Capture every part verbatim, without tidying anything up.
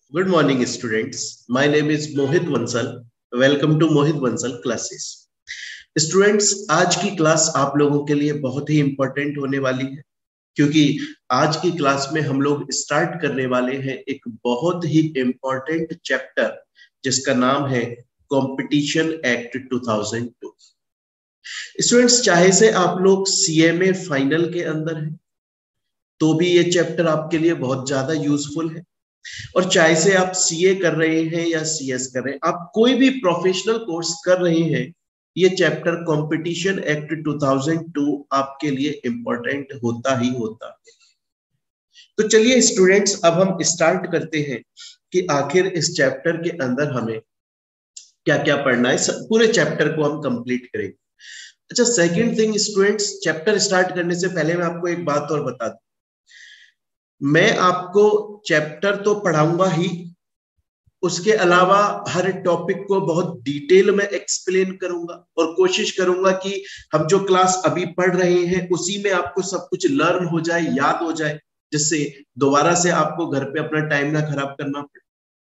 Good morning, students. My name is Mohit Bansal. Welcome to Mohit Bansal classes. Students, आज की class आप लोगों के लिए बहुत ही इंपॉर्टेंट होने वाली है, क्योंकि आज की क्लास में हम लोग स्टार्ट करने वाले हैं एक बहुत ही इंपॉर्टेंट चैप्टर जिसका नाम है कंपटीशन एक्ट दो हज़ार दो। स्टूडेंट्स, चाहे से आप लोग सीएमए फाइनल के अंदर हैं तो भी ये चैप्टर आपके लिए बहुत ज्यादा यूजफुल है, और चाहे से आप सीए कर रहे हैं या सीएस कर रहे हैं, आप कोई भी प्रोफेशनल कोर्स कर रहे हैं, ये चैप्टर कंपटीशन एक्ट दो हज़ार दो आपके लिए इंपॉर्टेंट होता ही होता है। तो चलिए स्टूडेंट्स, अब हम स्टार्ट करते हैं कि आखिर इस चैप्टर के अंदर हमें क्या क्या पढ़ना है। पूरे चैप्टर को हम कंप्लीट करेंगे। अच्छा, second thing students, chapter start करने से पहले मैं आपको एक बात और बता दूं। मैं आपको चैप्टर तो पढ़ाऊंगा ही, उसके अलावा हर टॉपिक को बहुत डिटेल में एक्सप्लेन करूंगा और कोशिश करूंगा कि हम जो क्लास अभी पढ़ रहे हैं उसी में आपको सब कुछ लर्न हो जाए, याद हो जाए, जिससे दोबारा से आपको घर पे अपना टाइम ना खराब करना पड़े।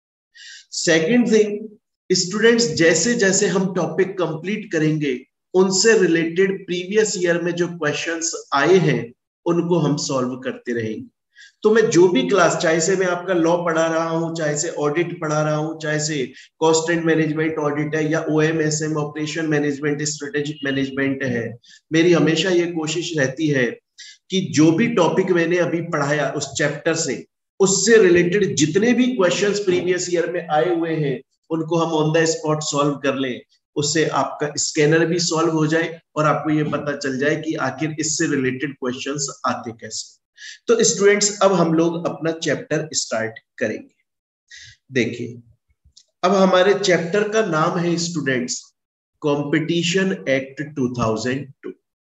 सेकंड थिंग स्टूडेंट्स, जैसे जैसे हम टॉपिक कंप्लीट करेंगे उनसे रिलेटेड प्रीवियस ईयर में जो क्वेश्चंस आए हैं उनको हम सॉल्व करते रहेंगे। तो मैं जो भी क्लास, चाहे से मैं आपका लॉ पढ़ा रहा हूं, चाहे से ऑडिट पढ़ा रहा हूं, चाहे से कॉस्ट एंड मैनेजमेंट ऑडिट है या OMSM operation management strategic management है, मेरी हमेशा ये कोशिश रहती है कि जो भी टॉपिक मैंने अभी पढ़ाया उस चैप्टर से, उससे रिलेटेड जितने भी क्वेश्चंस प्रीवियस ईयर में आए हुए हैं उनको हम ऑन द स्पॉट सॉल्व कर लें, उससे आपका स्कैनर भी सॉल्व हो जाए और आपको ये पता चल जाए कि आखिर इससे रिलेटेड क्वेश्चंस आते कैसे। तो स्टूडेंट्स, अब हम लोग अपना चैप्टर स्टार्ट करेंगे। देखिए, अब हमारे चैप्टर का नाम है स्टूडेंट्स कंपटीशन एक्ट दो हज़ार दो।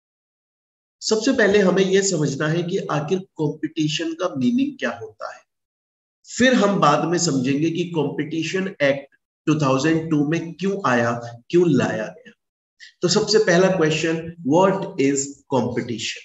सबसे पहले हमें यह समझना है कि आखिर कंपटीशन का मीनिंग क्या होता है, फिर हम बाद में समझेंगे कि कंपटीशन एक्ट दो हज़ार दो में क्यों आया, क्यों लाया गया। तो सबसे पहला क्वेश्चन, व्हाट इज कंपटीशन।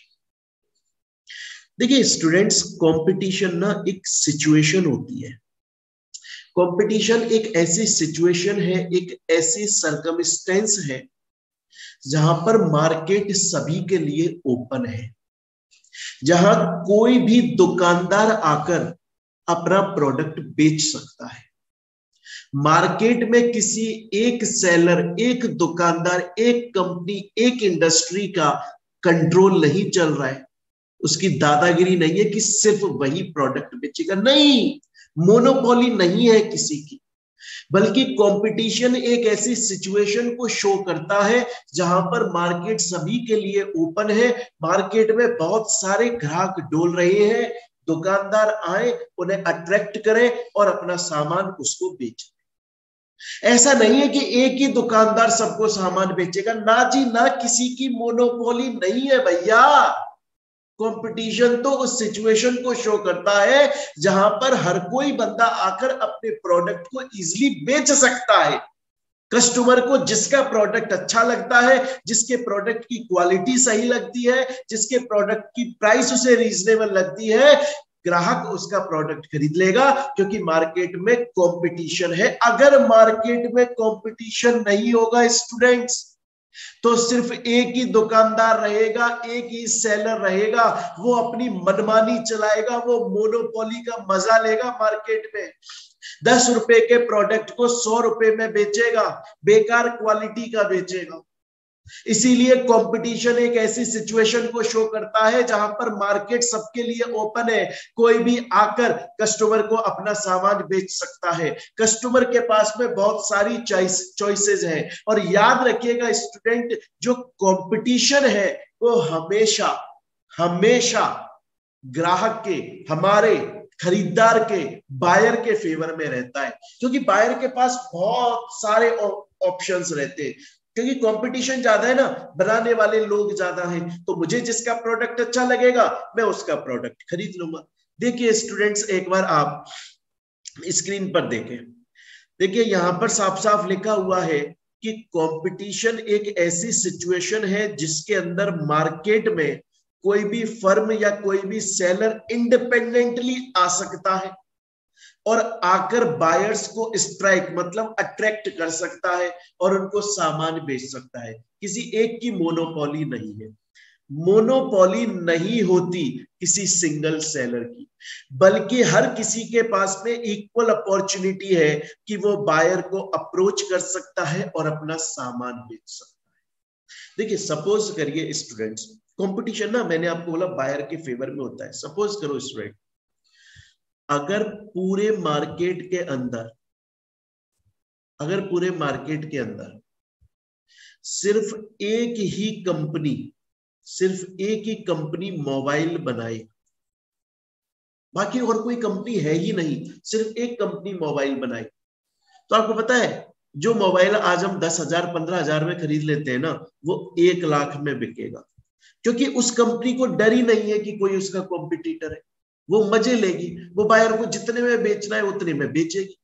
देखिए स्टूडेंट्स, कंपटीशन ना एक सिचुएशन होती है। कंपटीशन एक ऐसी सिचुएशन है, एक ऐसी सर्कमस्टेंस है जहां पर मार्केट सभी के लिए ओपन है, जहां कोई भी दुकानदार आकर अपना प्रोडक्ट बेच सकता है। मार्केट में किसी एक सेलर, एक दुकानदार, एक कंपनी, एक इंडस्ट्री का कंट्रोल नहीं चल रहा है, उसकी दादागिरी नहीं है कि सिर्फ वही प्रोडक्ट बेचेगा, नहीं, मोनोपोली नहीं है किसी की, बल्कि कंपटीशन एक ऐसी सिचुएशन को शो करता है जहां पर मार्केट सभी के लिए ओपन है। मार्केट में बहुत सारे ग्राहक डोल रहे हैं, दुकानदार आए, उन्हें अट्रैक्ट करें और अपना सामान उसको बेचें। ऐसा नहीं है कि एक ही दुकानदार सबको सामान बेचेगा, ना जी ना, किसी की मोनोपोली नहीं है भैया। कंपटीशन तो उस सिचुएशन को शो करता है जहां पर हर कोई बंदा आकर अपने प्रोडक्ट को इजीली बेच सकता है। कस्टमर को जिसका प्रोडक्ट अच्छा लगता है, जिसके प्रोडक्ट की क्वालिटी सही लगती है, जिसके प्रोडक्ट की प्राइस उसे रीजनेबल लगती है, ग्राहक उसका प्रोडक्ट खरीद लेगा, क्योंकि मार्केट में कंपटीशन है। अगर मार्केट में कंपटीशन नहीं होगा स्टूडेंट्स, तो सिर्फ एक ही दुकानदार रहेगा, एक ही सेलर रहेगा, वो अपनी मनमानी चलाएगा, वो मोनोपोली का मजा लेगा, मार्केट में दस रुपए के प्रोडक्ट को सौ रुपए में बेचेगा, बेकार क्वालिटी का बेचेगा। इसीलिए कंपटीशन एक ऐसी सिचुएशन को शो करता है जहां पर मार्केट सबके लिए ओपन है, कोई भी आकर कस्टमर को अपना सामान बेच सकता है। कस्टमर के पास में बहुत सारी चॉइसेस हैं, और याद रखिएगा स्टूडेंट, जो कंपटीशन है वो हमेशा हमेशा ग्राहक के, हमारे खरीदार के, बायर के फेवर में रहता है, क्योंकि बायर के पास बहुत सारे ऑप्शंस रहते हैं, क्योंकि कंपटीशन ज्यादा है ना, बनाने वाले लोग ज्यादा हैं, तो मुझे जिसका प्रोडक्ट अच्छा लगेगा मैं उसका प्रोडक्ट खरीद लूंगा। देखिए स्टूडेंट्स, एक बार आप स्क्रीन पर देखें, देखिए यहां पर साफ साफ लिखा हुआ है कि कंपटीशन एक ऐसी सिचुएशन है जिसके अंदर मार्केट में कोई भी फर्म या कोई भी सेलर इंडिपेंडेंटली आ सकता है, और आकर बायर्स को स्ट्राइक मतलब अट्रैक्ट कर सकता है और उनको सामान बेच सकता है। किसी एक की मोनोपोली नहीं है, मोनोपोली नहीं होती किसी सिंगल सेलर की, बल्कि हर किसी के पास में इक्वल अपॉर्चुनिटी है कि वो बायर को अप्रोच कर सकता है और अपना सामान बेच सकता है। देखिए सपोज करिए स्टूडेंट्स, कंपटीशन ना मैंने आपको बोला बायर के फेवर में होता है। सपोज करो स्टूडेंट, अगर पूरे मार्केट के अंदर अगर पूरे मार्केट के अंदर सिर्फ एक ही कंपनी सिर्फ एक ही कंपनी मोबाइल बनाए, बाकी और कोई कंपनी है ही नहीं, सिर्फ एक कंपनी मोबाइल बनाए, तो आपको पता है जो मोबाइल आज हम दस हजार पंद्रह हजार में खरीद लेते हैं ना, वो एक लाख में बिकेगा, क्योंकि उस कंपनी को डर ही नहीं है कि कोई उसका कॉम्पिटिटर है। वो मजे लेगी, वो बायर को जितने में बेचना है उतने में बेचेगी।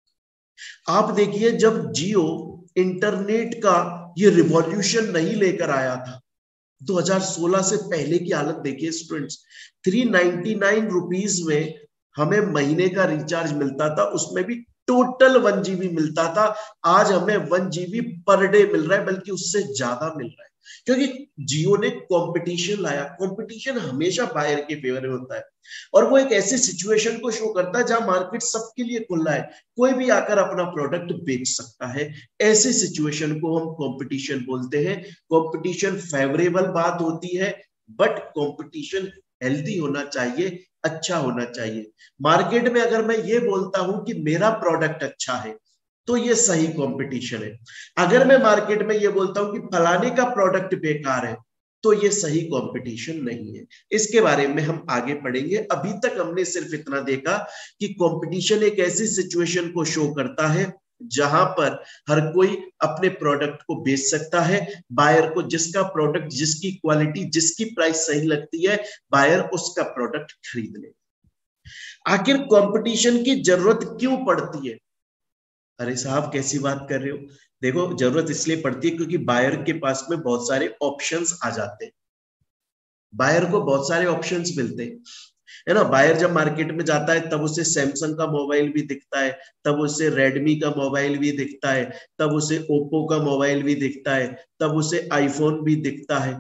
आप देखिए जब जियो इंटरनेट का ये रिवॉल्यूशन नहीं लेकर आया था, दो हज़ार सोलह से पहले की हालत देखिए students, three ninety nine rupees में हमें महीने का रिचार्ज मिलता था, उसमें भी टोटल वन जीबी मिलता था। आज हमें वन जीबी पर डे मिल रहा है, बल्कि उससे ज्यादा मिल रहा है, क्योंकि जियो ने कंपटीशन लाया। कंपटीशन हमेशा बायर के फेवर में होता है, और वो एक ऐसी सिचुएशन को शो करता है जहां मार्केट सबके लिए खुला है, कोई भी आकर अपना प्रोडक्ट बेच सकता है। ऐसी सिचुएशन को हम कंपटीशन बोलते हैं। कंपटीशन फेवरेबल बात होती है, बट कंपटीशन हेल्दी होना चाहिए, अच्छा होना चाहिए। मार्केट में अगर मैं ये बोलता हूं कि मेरा प्रोडक्ट अच्छा है, तो ये सही कंपटीशन है। अगर मैं मार्केट में ये बोलता हूं कि फलाने का प्रोडक्ट बेकार है, तो ये सही कंपटीशन नहीं है। इसके बारे में हम आगे पढ़ेंगे। अभी तक हमने सिर्फ इतना देखा कि कंपटीशन एक ऐसी सिचुएशन को शो करता है जहां पर हर कोई अपने प्रोडक्ट को बेच सकता है। बायर को जिसका प्रोडक्ट, जिसकी क्वालिटी, जिसकी प्राइस सही लगती है, बायर उसका प्रोडक्ट खरीद ले। आखिर कंपटीशन की जरूरत क्यों पड़ती है? अरे साहब कैसी बात कर रहे हो? देखो जरूरत इसलिए पड़ती है क्योंकि बायर के पास में बहुत सारे ऑप्शंस आ जाते हैं। बायर को बहुत सारे ऑप्शंस मिलते हैं, है ना। बायर जब मार्केट में जाता है तब उसे सैमसंग का मोबाइल भी दिखता है, तब उसे रेडमी का मोबाइल भी दिखता है, तब उसे ओप्पो का मोबाइल भी दिखता है, तब उसे आईफोन भी दिखता है।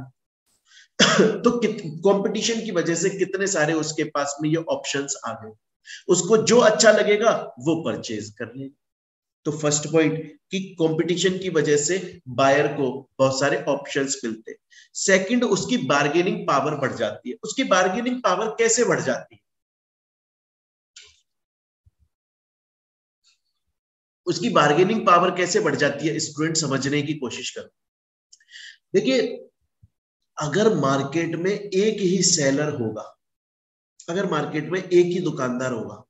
तो कंपटीशन की वजह से कितने सारे उसके पास में ये ऑप्शंस आ गए, उसको जो अच्छा लगेगा वो परचेज कर लेगा। तो फर्स्ट पॉइंट कि कंपटीशन की वजह से बायर को बहुत सारे ऑप्शंस मिलते हैं। सेकंड, उसकी बार्गेनिंग पावर बढ़ जाती है। उसकी बार्गेनिंग पावर कैसे बढ़ जाती है? उसकी बार्गेनिंग पावर कैसे बढ़ जाती है स्टूडेंट, समझने की कोशिश करो। देखिए अगर मार्केट में एक ही सेलर होगा, अगर मार्केट में एक ही दुकानदार होगा,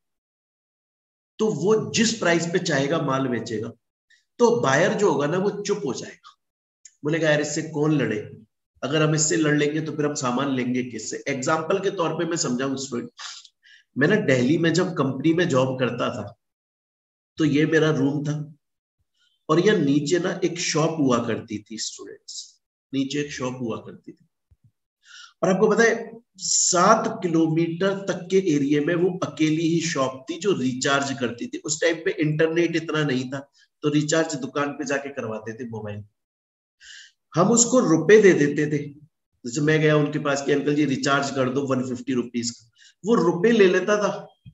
तो वो जिस प्राइस पे चाहेगा माल बेचेगा। तो बायर जो होगा ना वो चुप हो जाएगा, बोलेगा यार इससे कौन लड़े, अगर हम इससे लड़ लेंगे तो फिर हम सामान लेंगे किससे। एग्जाम्पल के तौर पे मैं समझाऊं स्टूडेंट, मैं ना दिल्ली में जब कंपनी में जॉब करता था, तो ये मेरा रूम था, और यह नीचे ना एक शॉप हुआ करती थी स्टूडेंट्स, नीचे एक शॉप हुआ करती थी। और आपको पता है सात किलोमीटर तक के एरिया में वो अकेली ही शॉप थी जो रिचार्ज करती थी। उस टाइम पे इंटरनेट इतना नहीं था, तो रिचार्ज दुकान पे जाके करवाते थे मोबाइल। हम उसको रुपए दे देते थे, जैसे मैं गया उनके पास कि अंकल जी रिचार्ज कर दो वन फिफ्टी रुपीज का, वो रुपए ले लेता था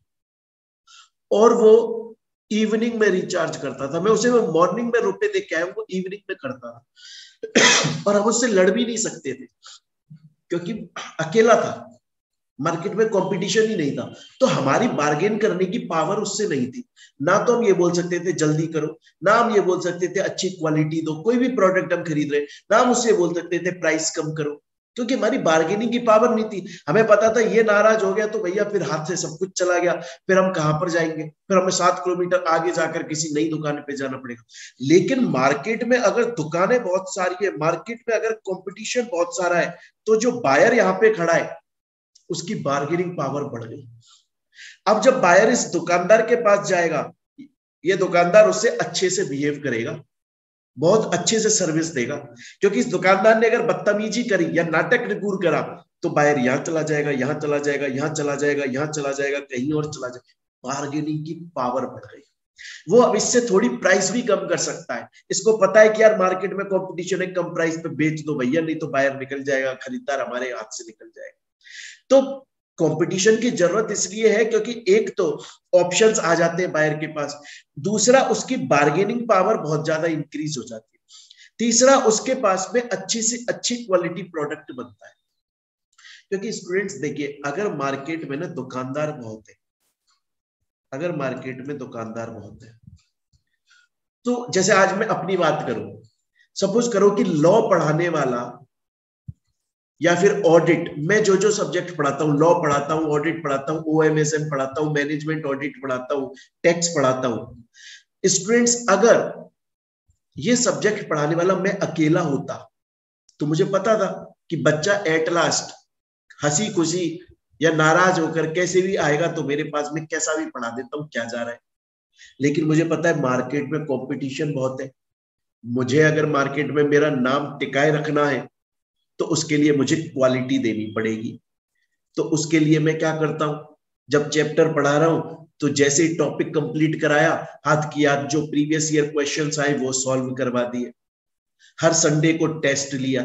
और वो इवनिंग में रिचार्ज करता था। मैं उसे मॉर्निंग में रुपए दे के आया, वो इवनिंग में करता था। और हम उससे लड़ भी नहीं सकते थे क्योंकि अकेला था, मार्केट में कंपटीशन ही नहीं था। तो हमारी बार्गेन करने की पावर उससे नहीं थी। ना तो हम ये बोल सकते थे जल्दी करो, ना हम ये बोल सकते थे अच्छी क्वालिटी दो, कोई भी प्रोडक्ट हम खरीद रहे, ना हम उससे बोल सकते थे प्राइस कम करो, क्योंकि हमारी बार्गेनिंग की पावर नहीं थी। हमें पता था ये नाराज हो गया तो भैया फिर हाथ से सब कुछ चला गया, फिर हम कहां पर जाएंगे, फिर हमें सात किलोमीटर आगे जाकर किसी नई दुकान पे जाना पड़ेगा। लेकिन मार्केट में अगर दुकानें बहुत सारी है, मार्केट में अगर कंपटीशन बहुत सारा है, तो जो बायर यहाँ पे खड़ा है उसकी बार्गेनिंग पावर बढ़ गई। अब जब बायर इस दुकानदार के पास जाएगा, ये दुकानदार उससे अच्छे से बिहेव करेगा, बहुत अच्छे से सर्विस देगा, क्योंकि इस दुकानदार ने अगर बदतमीजी करी या नाटक निगूर करा तो बायर यहां चला जाएगा, यहां चला जाएगा, यहां चला जाएगा, यहां चला जाएगा, कहीं और चला जाएगा। बार्गेनिंग की पावर बढ़ गई। वो अब इससे थोड़ी प्राइस भी कम कर सकता है। इसको पता है कि यार मार्केट में कंपटीशन है, कम प्राइस पे बेच दो भैया, नहीं तो बायर निकल जाएगा, खरीदार हमारे हाथ से निकल जाएगा। तो कंपटीशन की जरूरत इसलिए है क्योंकि एक तो ऑप्शंस आ जाते हैं बायर के पास, दूसरा उसकी बार्गेनिंग पावर बहुत ज्यादा इंक्रीज हो जाती है, तीसरा उसके पास में अच्छी से अच्छी क्वालिटी प्रोडक्ट बनता है। क्योंकि स्टूडेंट्स देखिए, अगर मार्केट में ना दुकानदार बहुत है, अगर मार्केट में दुकानदार बहुत है, तो जैसे आज मैं अपनी बात करूं, सपोज करो कि लॉ पढ़ाने वाला या फिर ऑडिट, मैं जो जो सब्जेक्ट पढ़ाता हूं, लॉ पढ़ाता हूं, ऑडिट पढ़ाता हूं, ओएमएसएम पढ़ाता हूं, मैनेजमेंट ऑडिट पढ़ाता हूं, टैक्स पढ़ाता हूं। स्टूडेंट्स, अगर ये सब्जेक्ट पढ़ाने वाला मैं अकेला होता तो मुझे पता था कि बच्चा एट लास्ट हंसी खुशी या नाराज होकर कैसे भी आएगा तो मेरे पास में कैसा भी पढ़ा देता हूं, क्या जा रहा है। लेकिन मुझे पता है मार्केट में कंपटीशन बहुत है, मुझे अगर मार्केट में मेरा नाम टिकाए रखना है तो उसके लिए मुझे क्वालिटी देनी पड़ेगी। तो उसके लिए मैं क्या करता हूं, जब चैप्टर पढ़ा रहा हूं तो जैसे ही टॉपिक कंप्लीट कराया, हाथ की याद जो प्रीवियस ईयर क्वेश्चंस आए वो सॉल्व करवा दिए। हर संडे को टेस्ट लिया।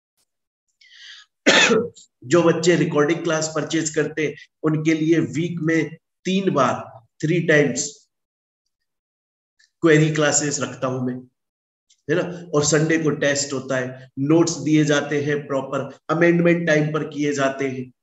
जो बच्चे रिकॉर्डिंग क्लास परचेज करते उनके लिए वीक में तीन बार, थ्री टाइम्स क्वेरी क्लासेस रखता हूं मैं, है ना। और संडे को टेस्ट होता है, नोट्स दिए जाते हैं, प्रॉपर अमेंडमेंट टाइम पर किए जाते हैं।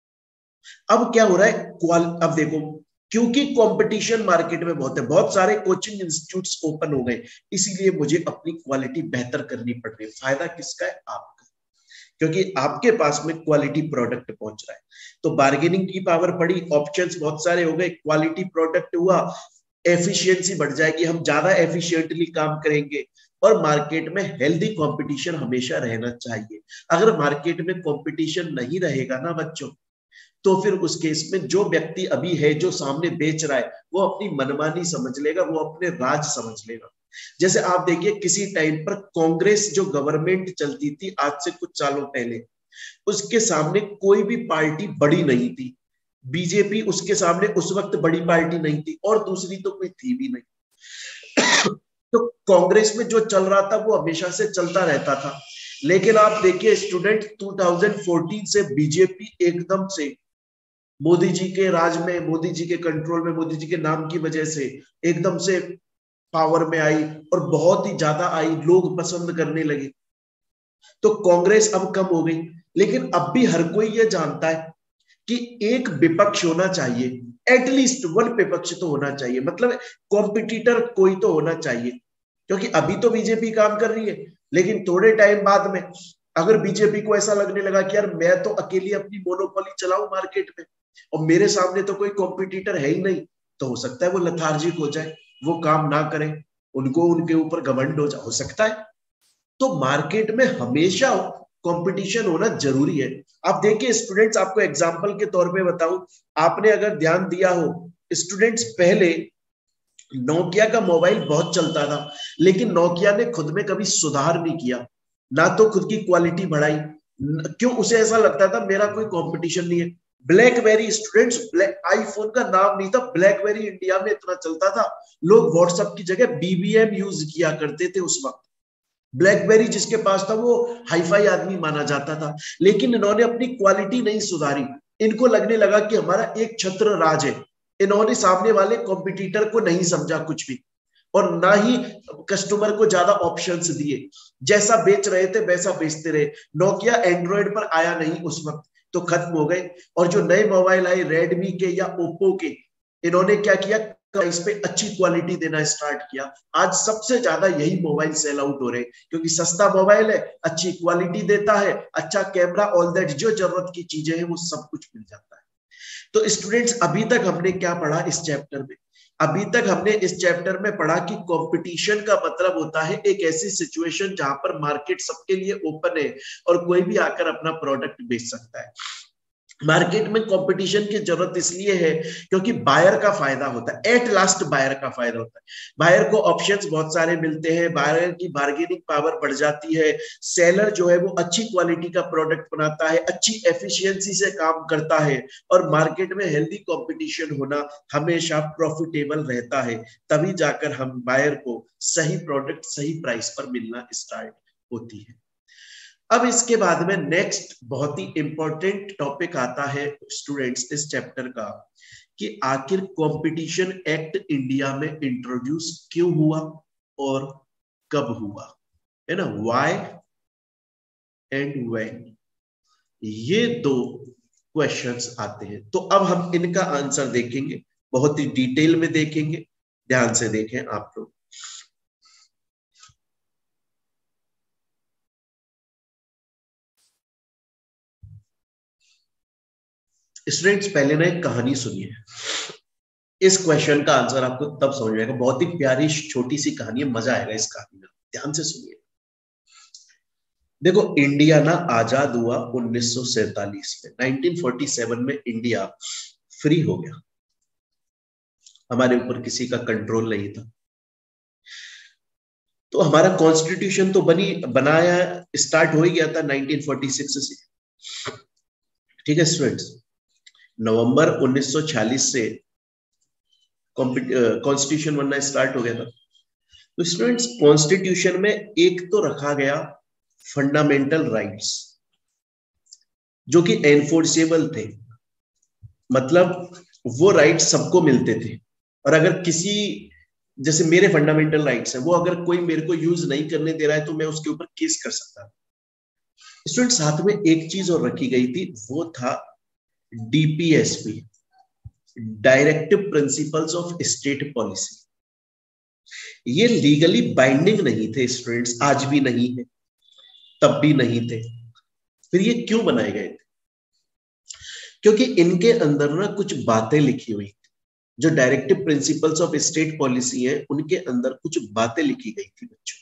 अब क्या हो रहा है, क्वाल अब देखो, क्योंकि कंपटीशन मार्केट में बहुत है, बहुत सारे कोचिंग इंस्टीट्यूट्स ओपन हो गए, इसीलिए मुझे अपनी क्वालिटी बेहतर करनी पड़ रही है। फायदा किसका है? आपका, क्योंकि आपके पास में क्वालिटी प्रोडक्ट पहुंच रहा है। तो बार्गेनिंग की पावर बढ़ी, ऑप्शंस बहुत सारे हो गए, क्वालिटी प्रोडक्ट हुआ, एफिशिएंसी बढ़ जाएगी, हम ज्यादा एफिशिएंटली काम करेंगे। और मार्केट में हेल्दी कंपटीशन हमेशा रहना चाहिए। अगर मार्केट में कंपटीशन नहीं रहेगा ना बच्चों, तो फिर उस केस में जो व्यक्ति अभी है, जो सामने बेच रहा है, वो अपनी मनमानी समझ लेगा, वो अपने राज समझ लेगा। जैसे आप देखिए, किसी टाइम पर कांग्रेस जो गवर्नमेंट चलती थी आज से कुछ सालों पहले, उसके सामने कोई भी पार्टी बड़ी नहीं थी। बीजेपी उसके सामने उस वक्त बड़ी पार्टी नहीं थी, और दूसरी तो कोई थी भी नहीं। तो कांग्रेस में जो चल रहा था वो हमेशा से चलता रहता था। लेकिन आप देखिए स्टूडेंट, दो हज़ार चौदह से बीजेपी एकदम से मोदी जी के राज में, मोदी जी के कंट्रोल में, मोदी जी के नाम की वजह से एकदम से पावर में आई और बहुत ही ज्यादा आई, लोग पसंद करने लगे। तो कांग्रेस अब कम हो गई, लेकिन अब भी हर कोई ये जानता है कि एक विपक्ष होना चाहिए, एटलीस्ट वन विपक्ष तो होना चाहिए, मतलब कॉम्पिटिटर कोई तो होना चाहिए। क्योंकि अभी तो बीजेपी काम कर रही है, लेकिन थोड़े टाइम बाद में अगर बीजेपी को ऐसा लगने लगा कि यार मैं तो अकेली अपनी मोनोपोली चलाऊं मार्केट में और मेरे सामने तो कोई कॉम्पिटिटर है ही नहीं, तो हो सकता है वो लेथार्जिक हो जाए, वो काम ना करें, उनको उनके ऊपर घमंड हो, हो सकता है। तो मार्केट में हमेशा कंपटीशन होना जरूरी है। आप देखिए स्टूडेंट्स, आपको एग्जांपल के तौर पे बताऊं, आपने अगर ध्यान दिया हो स्टूडेंट्स, पहले नोकिया का मोबाइल बहुत चलता था, लेकिन नोकिया ने खुद में कभी सुधार नहीं किया, ना तो खुद की क्वालिटी बढ़ाई। क्यों? उसे ऐसा लगता था मेरा कोई कंपटीशन नहीं है। ब्लैकबेरी स्टूडेंट्स, ब्लैक आईफोन का नाम नहीं था, ब्लैकबेरी इंडिया में इतना चलता था, लोग व्हाट्सएप की जगह बीबीएम यूज किया करते थे उस वक्त। ब्लैकबेरी जिसके पास था वो हाईफाई आदमी माना जाता था। लेकिन इन्होंने अपनी क्वालिटी नहीं सुधारी, इनको लगने लगा कि हमारा एक छत्र राज है। इन्होंने सामने वाले कॉम्पिटिटर को नहीं समझा कुछ भी, और ना ही कस्टमर को ज्यादा ऑप्शंस दिए, जैसा बेच रहे थे वैसा बेचते रहे। नोकिया एंड्रॉइड पर आया नहीं उस वक्त, तो खत्म हो गए। और जो नए मोबाइल आए रेडमी के या ओप्पो के, इन्होंने क्या किया, इस पे अच्छी क्वालिटी देना स्टार्ट किया। आज सबसे ज्यादा यही मोबाइल सेल आउट हो रहे हैं, क्योंकि सस्ता मोबाइल है, अच्छी क्वालिटी देता है, अच्छा कैमरा, ऑल दैट जो जरूरत की चीजें हैं वो सब कुछ मिल जाता है। तो स्टूडेंट्स, अभी तक हमने क्या पढ़ा इस चैप्टर में? अभी तक हमने इस चैप्टर में पढ़ा कि कंपटीशन का मतलब होता है एक ऐसी सिचुएशन जहां पर मार्केट सबके लिए ओपन है और कोई भी आकर अपना प्रोडक्ट बेच सकता है। मार्केट में कंपटीशन की जरूरत इसलिए है क्योंकि बायर का फायदा होता है, एट लास्ट बायर का फायदा होता है। बायर को ऑप्शंस बहुत सारे मिलते हैं, बायर की बार्गेनिंग पावर बढ़ जाती है, सेलर जो है वो अच्छी क्वालिटी का प्रोडक्ट बनाता है, अच्छी एफिशिएंसी से काम करता है, और मार्केट में हेल्दी कंपटीशन होना हमेशा प्रॉफिटेबल रहता है। तभी जाकर हम बायर को सही प्रोडक्ट सही प्राइस पर मिलना स्टार्ट होती है। अब इसके बाद में नेक्स्ट बहुत ही इंपॉर्टेंट टॉपिक आता है स्टूडेंट्स इस चैप्टर का, कि आखिर कंपटीशन एक्ट इंडिया में इंट्रोड्यूस क्यों हुआ और कब हुआ, है ना, व्हाई एंड व्हेन, ये दो क्वेश्चंस आते हैं। तो अब हम इनका आंसर देखेंगे, बहुत ही डिटेल में देखेंगे, ध्यान से देखें आप लोग। स्टूडेंट्स पहले ना एक कहानी सुनिए, इस क्वेश्चन का आंसर आपको तब समझ में आएगा। बहुत ही प्यारी छोटी सी कहानी है, मजा आएगा इस कहानी में, ध्यान से सुनिए। देखो, इंडिया ना आजाद हुआ उन्नीस सौ सैतालीस में, उन्नीस सौ सैंतालीस में इंडिया फ्री हो गया, हमारे ऊपर किसी का कंट्रोल नहीं था। तो हमारा कॉन्स्टिट्यूशन तो बनी बनाया स्टार्ट हो ही गया था उन्नीस सौ छियालीस से, ठीक है स्टूडेंट्स। नवंबर उन्नीस सौ छियालीस से कॉन्स्टिट्यूशन बनना स्टार्ट हो गया था। तो स्टूडेंट्स कॉन्स्टिट्यूशन में एक तो रखा गया फंडामेंटल राइट्स, जो कि एनफोर्सेबल थे, मतलब वो राइट्स सबको मिलते थे, और अगर किसी, जैसे मेरे फंडामेंटल राइट्स हैं, वो अगर कोई मेरे को यूज नहीं करने दे रहा है तो मैं उसके ऊपर केस कर सकता। स्टूडेंट साथ में एक चीज और रखी गई थी, वो था DPSP, directive principles of state policy. ये लीगली बाइंडिंग नहीं थे स्टूडेंट्स, आज भी नहीं है, तब भी नहीं थे। फिर ये क्यों बनाए गए थे? क्योंकि इनके अंदर ना कुछ बातें लिखी हुई, जो directive principles of state policy है, उनके अंदर कुछ बातें लिखी गई थी बच्चों,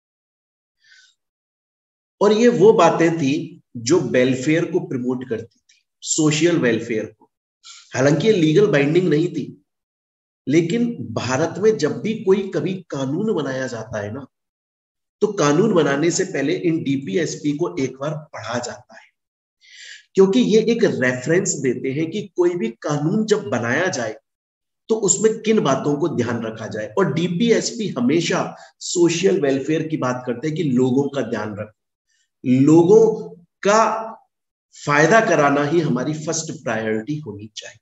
और ये वो बातें थी जो वेलफेयर को प्रमोट करती थी, सोशल वेलफेयर को। हालांकि ये लीगल बाइंडिंग नहीं थी, लेकिन भारत में जब भी कोई कभी कानून बनाया जाता है ना, तो कानून बनाने से पहले इन डीपीएसपी को एक बार पढ़ा जाता है, क्योंकि ये एक रेफरेंस देते हैं कि कोई भी कानून जब बनाया जाए तो उसमें किन बातों को ध्यान रखा जाए। और डीपीएसपी हमेशा सोशल वेलफेयर की बात करते हैं कि लोगों का ध्यान रखो, लोगों का फायदा कराना ही हमारी फर्स्ट प्रायोरिटी होनी चाहिए।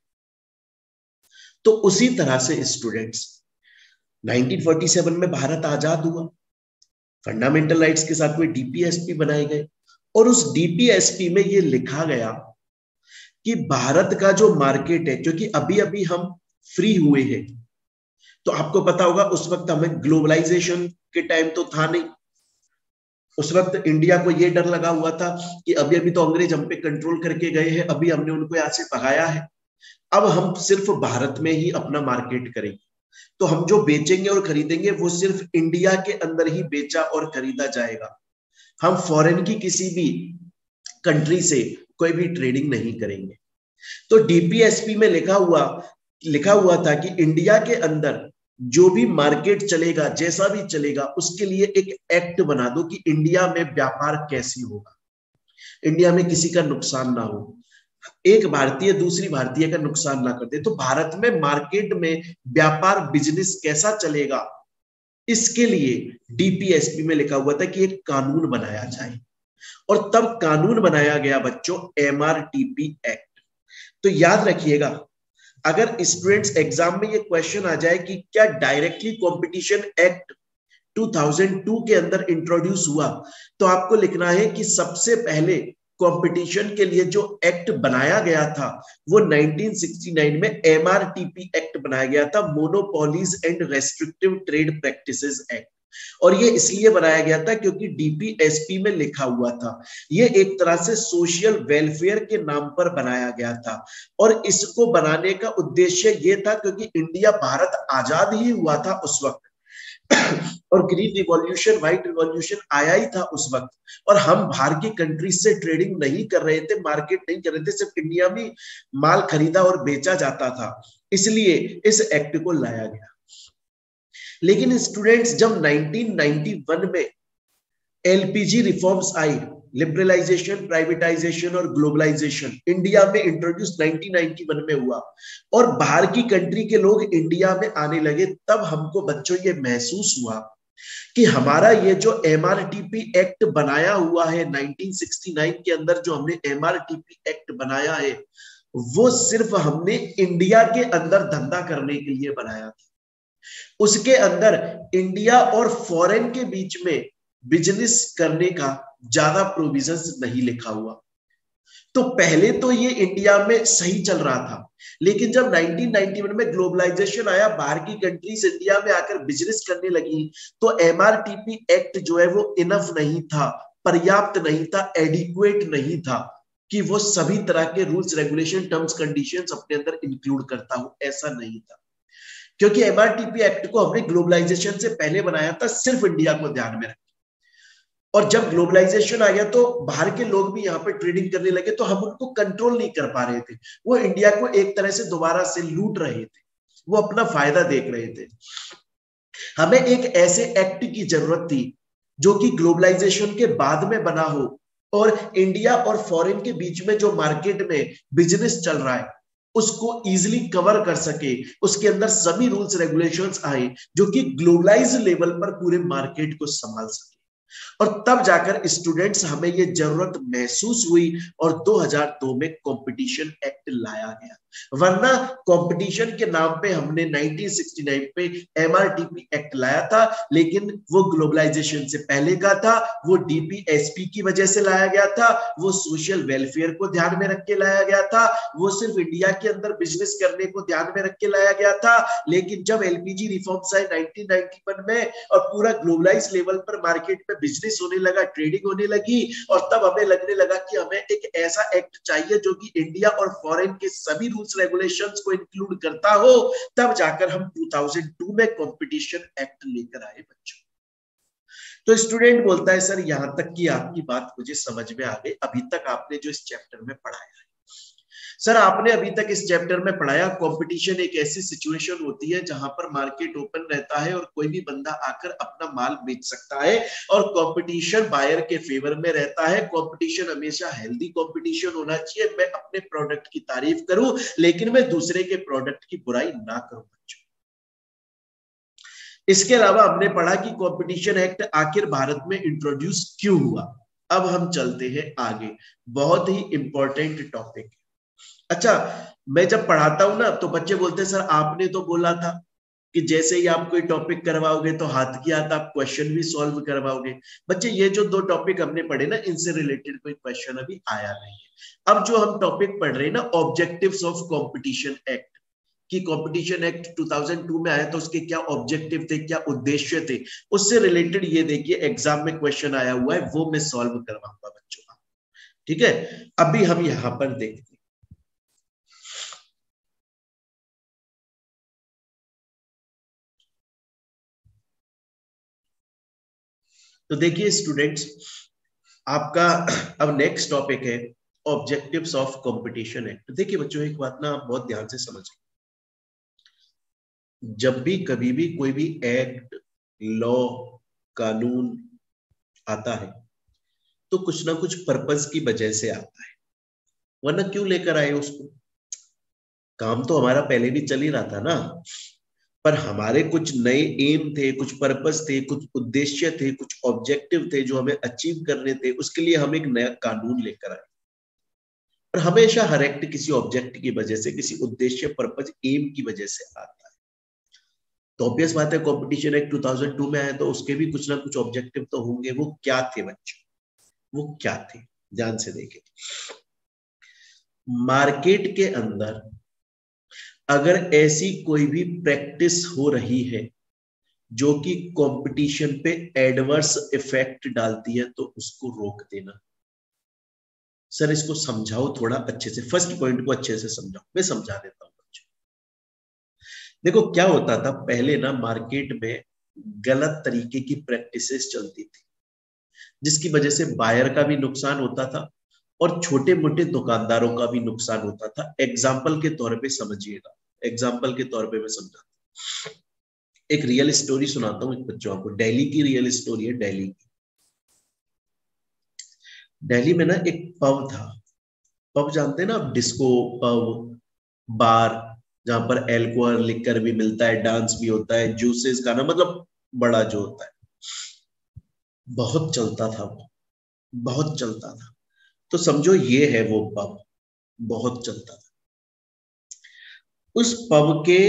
तो उसी तरह से स्टूडेंट्स उन्नीस सौ सैंतालीस में भारत आजाद हुआ, फंडामेंटल राइट्स के साथ में डीपीएसपी बनाए गए, और उस डीपीएसपी में ये लिखा गया कि भारत का जो मार्केट है, क्योंकि अभी अभी हम फ्री हुए हैं, तो आपको पता होगा उस वक्त हमें ग्लोबलाइजेशन के टाइम तो था नहीं, उस वक्त इंडिया को ये डर लगा हुआ था कि अभी अभी तो अंग्रेज हम पे कंट्रोल करके गए हैं, अभी हमने उनको यहां से भगाया है, अब हम सिर्फ भारत में ही अपना मार्केट करेंगे, तो हम जो बेचेंगे और खरीदेंगे वो सिर्फ इंडिया के अंदर ही बेचा और खरीदा जाएगा, हम फॉरेन की किसी भी कंट्री से कोई भी ट्रेडिंग नहीं करेंगे। तो डीपीएसपी में लिखा हुआ लिखा हुआ था कि इंडिया के अंदर जो भी मार्केट चलेगा, जैसा भी चलेगा, उसके लिए एक एक्ट बना दो कि इंडिया में व्यापार कैसे होगा, इंडिया में किसी का नुकसान ना हो, एक भारतीय दूसरी भारतीय का नुकसान ना कर दे। तो भारत में मार्केट में व्यापार बिजनेस कैसा चलेगा, इसके लिए डीपीएसपी में लिखा हुआ था कि एक कानून बनाया जाए, और तब कानून बनाया गया बच्चों एमआरटीपी एक्ट। तो याद रखिएगा, अगर स्टूडेंट्स एग्जाम में ये क्वेश्चन आ जाए कि क्या डायरेक्टली कंपटीशन एक्ट दो हज़ार दो के अंदर इंट्रोड्यूस हुआ, तो आपको लिखना है कि सबसे पहले कंपटीशन के लिए जो एक्ट बनाया गया था वो उन्नीस सौ उनहत्तर में एमआरटीपी एक्ट बनाया गया था, monopolies and restrictive trade practices act. और ये इसलिए बनाया गया था क्योंकि डीपीएसपी में लिखा हुआ था, ये एक तरह से सोशल वेलफेयर के नाम पर बनाया गया था, और इसको बनाने का उद्देश्य ये था क्योंकि इंडिया भारत आजाद ही हुआ था उस वक्त, और ग्रीन रिवॉल्यूशन, व्हाइट रिवॉल्यूशन आया ही था उस वक्त, और हम बाहर की कंट्रीज से ट्रेडिंग नहीं कर रहे थे, मार्केट नहीं कर रहे थे, सिर्फ इंडिया में माल खरीदा और बेचा जाता था, इसलिए इस एक्ट को लाया गया। लेकिन स्टूडेंट्स, जब नाइनटीन नाइंटी वन में एलपीजी रिफॉर्म्स आई, लिबरलाइजेशन, प्राइवेटाइजेशन और ग्लोबलाइजेशन इंडिया में इंट्रोड्यूस नाइनटीन नाइंटी वन में हुआ, और बाहर की कंट्री के लोग इंडिया में आने लगे, तब हमको बच्चों ये महसूस हुआ कि हमारा ये जो एमआरटीपी एक्ट बनाया हुआ है नाइनटीन सिक्सटी नाइन के अंदर, जो हमने एमआरटीपी एक्ट बनाया है, वो सिर्फ हमने इंडिया के अंदर धंधा करने के लिए बनाया था। उसके अंदर इंडिया और फॉरेन के बीच में बिजनेस करने का ज्यादा प्रोविजंस नहीं लिखा हुआ। तो पहले तो ये इंडिया में सही चल रहा था, लेकिन जब नाइनटीन नाइंटी वन में ग्लोबलाइजेशन आया, बाहर की कंट्रीज इंडिया में आकर बिजनेस करने लगी, तो एमआरटीपी एक्ट जो है वो इनफ नहीं था, पर्याप्त नहीं था, एडिक्वेट नहीं था कि वो सभी तरह के रूल्स, रेगुलेशन, टर्म्स, कंडीशंस अपने अंदर इंक्लूड करता हो, ऐसा नहीं था। क्योंकि एमआरटीपी एक्ट को हमने ग्लोबलाइजेशन से पहले बनाया था सिर्फ इंडिया को ध्यान में रख, और जब ग्लोबलाइजेशन आ गया तो बाहर के लोग भी यहाँ पे ट्रेडिंग करने लगे, तो हम उनको कंट्रोल नहीं कर पा रहे थे, वो इंडिया को एक तरह से दोबारा से लूट रहे थे, वो अपना फायदा देख रहे थे। हमें एक ऐसे एक्ट की जरूरत थी जो कि ग्लोबलाइजेशन के बाद में बना हो, और इंडिया और फॉरेन के बीच में जो मार्केट में बिजनेस चल रहा है उसको इजिली कवर कर सके, उसके अंदर सभी रूल्स रेगुलेशंस आए जो कि ग्लोबलाइज लेवल पर पूरे मार्केट को संभाल सके। और तब जाकर स्टूडेंट्स हमें ये जरूरत महसूस हुई और दो हज़ार दो में कंपटीशन एक्ट लाया गया, वरना कंपटीशन के नाम पे हमने नाइनटीन सिक्सटी नाइन पे एमआरटीपी एक्ट लाया था, लेकिन वो ग्लोबलाइजेशन से पहले का था, वो डीपीएसपी की वजह से लाया गया था, वो सोशल वेलफेयर को ध्यान में रख के लाया गया था, वो सिर्फ इंडिया के अंदर बिजनेस करने को ध्यान में रख के लाया गया था। लेकिन जब एलपीजी रिफॉर्म्स आए नाइनटीन नाइंटी वन में और पूरा ग्लोबलाइज लेवल पर मार्केट में बिजनेस होने लगा, ट्रेडिंग होने लगी, और तब हमें लगने लगा कि हमें एक ऐसा एक्ट चाहिए जो कि इंडिया और फॉरेन के सभी रूल्स रेगुलेशंस को इंक्लूड करता हो, तब जाकर हम दो हज़ार दो में कंपटीशन एक्ट लेकर आए बच्चों। तो स्टूडेंट बोलता है सर यहां तक की आपकी बात मुझे समझ में आ गई, अभी तक आपने जो इस चैप्टर में पढ़ाया है। सर आपने अभी तक इस चैप्टर में पढ़ाया कंपटीशन एक ऐसी सिचुएशन होती है जहां पर मार्केट ओपन रहता है और कोई भी बंदा आकर अपना माल बेच सकता है, और कंपटीशन बायर के फेवर में रहता है। कंपटीशन हमेशा हेल्दी कंपटीशन होना चाहिए, मैं अपने प्रोडक्ट की तारीफ करूं लेकिन मैं दूसरे के प्रोडक्ट की बुराई ना करूं बच्चों। इसके अलावा हमने पढ़ा कि कंपटीशन एक्ट आखिर भारत में इंट्रोड्यूस क्यों हुआ। अब हम चलते हैं आगे, बहुत ही इंपॉर्टेंट टॉपिक। अच्छा, मैं जब पढ़ाता हूं ना तो बच्चे बोलते हैं सर आपने तो बोला था कि जैसे ही आप कोई टॉपिक करवाओगे तो हाथ की हाथ आप क्वेश्चन भी सॉल्व करवाओगे। बच्चे ये जो दो टॉपिक हमने पढ़े ना, इनसे रिलेटेड कोई क्वेश्चन अभी आया नहीं है। अब जो हम टॉपिक पढ़ रहे हैं ना, ऑब्जेक्टिव्स ऑफ कंपटीशन एक्ट, कि कंपटीशन एक्ट दो हज़ार दो में आया तो उसके क्या ऑब्जेक्टिव थे, क्या उद्देश्य थे, उससे रिलेटेड ये देखिए एग्जाम में क्वेश्चन आया हुआ है, वो मैं सॉल्व करवाऊंगा बच्चों। ठीक है, अभी हम यहां पर देखते हैं। तो देखिए स्टूडेंट्स, आपका अब नेक्स्ट टॉपिक है ऑब्जेक्टिव्स ऑफ कंपटीशन एक्ट। देखिए बच्चों एक बात ना आप बहुत ध्यान से समझें, जब भी कभी भी कोई भी एक्ट, लॉ, कानून आता है तो कुछ ना कुछ पर्पस की वजह से आता है, वरना क्यों लेकर आए उसको। काम तो हमारा पहले भी चल ही रहा था ना, पर हमारे कुछ नए एम थे, कुछ पर्पस थे, कुछ उद्देश्य थे, कुछ ऑब्जेक्टिव थे जो हमें अचीव करने थे, उसके लिए हम एक नया कानून लेकर आए। और हमेशा हर एक्ट किसी ऑब्जेक्ट की वजह से, किसी उद्देश्य, पर्पस, एम की वजह से आता है। तो ऑब्वियस बात है कंपटीशन एक्ट दो हज़ार दो में आया तो उसके भी कुछ ना कुछ ऑब्जेक्टिव तो होंगे। वो क्या थे बच्चों, वो क्या थे, ध्यान से देखें। मार्केट के अंदर अगर ऐसी कोई भी प्रैक्टिस हो रही है जो कि कंपटीशन पे एडवर्स इफेक्ट डालती है तो उसको रोक देना। सर इसको समझाओ थोड़ा अच्छे से, फर्स्ट पॉइंट को अच्छे से समझाओ, मैं समझा देता हूं बच्चों। देखो क्या होता था पहले ना, मार्केट में गलत तरीके की प्रैक्टिसेस चलती थी, जिसकी वजह से बायर का भी नुकसान होता था और छोटे मोटे दुकानदारों का भी नुकसान होता था। एग्जाम्पल के तौर पे समझिएगा, एग्जाम्पल के तौर पे मैं समझाता हूं। एक रियल स्टोरी सुनाता हूँ एक बच्चों को, दिल्ली की रियल स्टोरी है। दिल्ली की दिल्ली में ना एक पब था। पब जानते हैं ना आप, डिस्को पब, बार, जहां पर एल्कोहल लिकर भी मिलता है, डांस भी होता है, जूसेस का ना, मतलब बड़ा जो होता है, बहुत चलता था वो, बहुत चलता था। तो समझो ये है वो पब, बहुत चलता था। उस पब के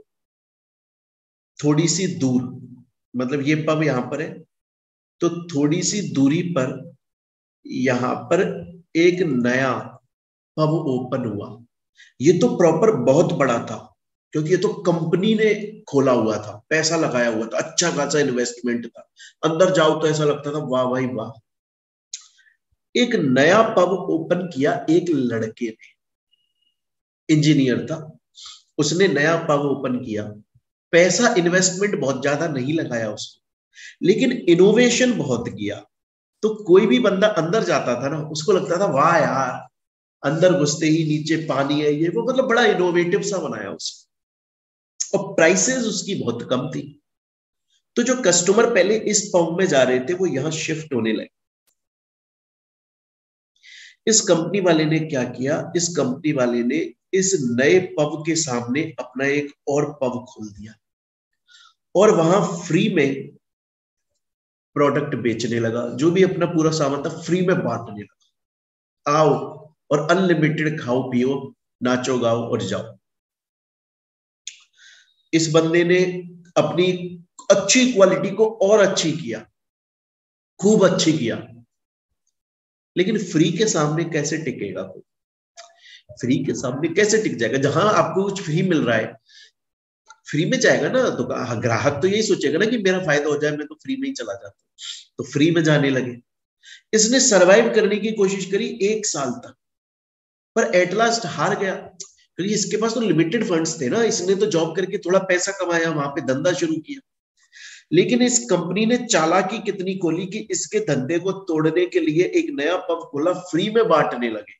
थोड़ी सी दूर, मतलब ये पब यहां पर है, तो थोड़ी सी दूरी पर यहां पर एक नया पब ओपन हुआ। ये तो प्रॉपर बहुत बड़ा था, क्योंकि ये तो कंपनी ने खोला हुआ था, पैसा लगाया हुआ था, अच्छा खासा इन्वेस्टमेंट था। अंदर जाओ तो ऐसा लगता था वाह भाई वाह। एक नया पब ओपन किया एक लड़के ने, इंजीनियर था, उसने नया पब ओपन किया। पैसा इन्वेस्टमेंट बहुत ज्यादा नहीं लगाया उसने, लेकिन इनोवेशन बहुत किया। तो कोई भी बंदा अंदर जाता था ना, उसको लगता था वाह यार, अंदर घुसते ही नीचे पानी है, ये वो, मतलब बड़ा इनोवेटिव सा बनाया उसने। और प्राइसेस उसकी बहुत कम थी। तो जो कस्टमर पहले इस पब में जा रहे थे वो यहां शिफ्ट होने लगे। इस कंपनी वाले ने क्या किया, इस कंपनी वाले ने इस नए पब के सामने अपना एक और पब खोल दिया और वहां फ्री में प्रोडक्ट बेचने लगा। जो भी अपना पूरा सामान था फ्री में बांटने लगा। आओ और अनलिमिटेड खाओ पियो, नाचो गाओ और जाओ। इस बंदे ने अपनी अच्छी क्वालिटी को और अच्छी किया, खूब अच्छी किया। लेकिन फ्री के सामने कैसे टिकेगा कोई? फ्री के सामने कैसे टिक जाएगा? जहां आपको कुछ फ्री मिल रहा है, फ्री में जाएगा ना, तो ग्राहक तो यही सोचेगा ना कि मेरा फायदा हो जाए, मैं तो फ्री में ही चला जाता हूं। तो फ्री में जाने लगे। इसने सरवाइव करने की कोशिश करी एक साल तक, पर एट लास्ट हार गया, क्योंकि इसके पास तो लिमिटेड फंड्स थे ना। इसने तो जॉब करके थोड़ा पैसा कमाया, वहां पे धंधा शुरू किया। लेकिन इस कंपनी ने चालाकी कितनी खोली कि इसके धंधे को तोड़ने के लिए एक नया पब खोला, फ्री में बांटने लगे।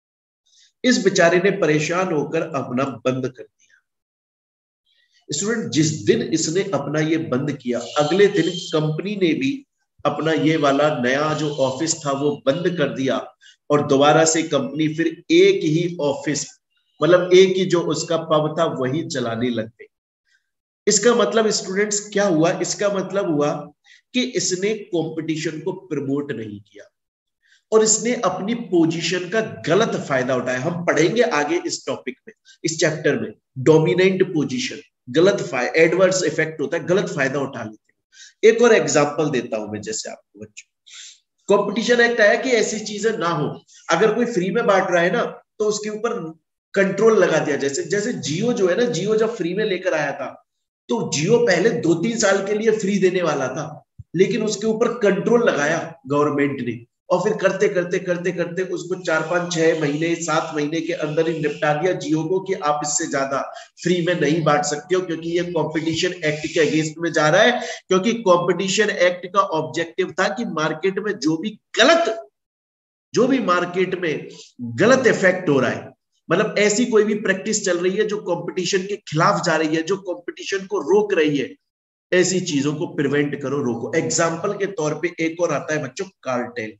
इस बेचारे ने परेशान होकर अपना बंद कर दिया। स्टूडेंट, जिस दिन इसने अपना ये बंद किया, अगले दिन कंपनी ने भी अपना ये वाला नया जो ऑफिस था वो बंद कर दिया और दोबारा से कंपनी फिर एक ही ऑफिस, मतलब एक ही जो उसका पब था वही चलाने लग गई। इसका मतलब स्टूडेंट्स क्या हुआ? इसका मतलब हुआ कि इसने कंपटीशन को प्रमोट नहीं किया और इसने अपनी पोजीशन का गलत फायदा उठाया। हम पढ़ेंगे आगे इस टॉपिक में, इस चैप्टर में, डोमिनेंट पोजीशन, गलत फायदा, एडवर्स इफेक्ट होता है, गलत फायदा उठा लेते हैं। एक और एग्जांपल देता हूं मैं, जैसे आपको बच्चों, कंपटीशन एक्ट आया कि ऐसी चीजें ना हो। अगर कोई फ्री में बांट रहा है ना, तो उसके ऊपर कंट्रोल लगा दिया। जैसे जैसे जियो जो है ना, जियो जब फ्री में लेकर आया था, तो जियो पहले दो तीन साल के लिए फ्री देने वाला था, लेकिन उसके ऊपर कंट्रोल लगाया गवर्नमेंट ने, और फिर करते करते करते करते उसको चार पांच छह महीने सात महीने के अंदर ही निपटा दिया जियो को कि आप इससे ज्यादा फ्री में नहीं बांट सकते हो, क्योंकि ये कंपटीशन एक्ट के अगेंस्ट में जा रहा है। क्योंकि कंपटीशन एक्ट का ऑब्जेक्टिव था कि मार्केट में जो भी गलत, जो भी मार्केट में गलत इफेक्ट हो रहा है, मतलब ऐसी कोई भी प्रैक्टिस चल रही है जो कंपटीशन के खिलाफ जा रही है, जो कंपटीशन को रोक रही है, ऐसी चीजों को प्रिवेंट करो, रोको। एग्जाम्पल के तौर पे एक और आता है बच्चों, कार्टेल।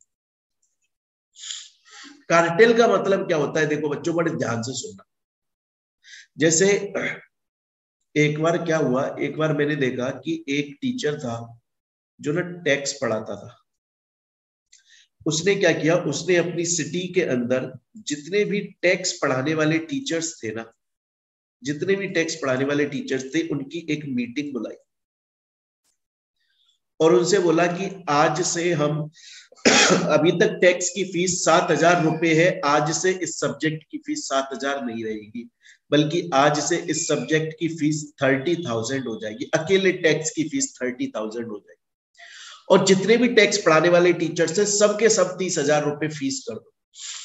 कार्टेल का मतलब क्या होता है? देखो बच्चों, बड़े ध्यान से सुनना। जैसे एक बार क्या हुआ, एक बार मैंने देखा कि एक टीचर था जो ना टैक्स पढ़ाता था। उसने क्या किया, उसने अपनी सिटी के अंदर जितने भी टैक्स पढ़ाने वाले टीचर्स थे ना, जितने भी टैक्स पढ़ाने वाले टीचर्स थे, उनकी एक मीटिंग बुलाई और उनसे बोला कि आज से हम अभी तक टैक्स की फीस सात हजार रुपए है, आज से इस सब्जेक्ट की फीस सात हजार नहीं रहेगी, बल्कि आज से इस सब्जेक्ट की फीस थर्टी थाउजेंड हो जाएगी। अकेले टैक्स की फीस थर्टी थाउजेंड हो जाएगी, और जितने भी टैक्स पढ़ाने वाले टीचर्स हैं सबके सब तीस हजार रुपए फीस कर दो।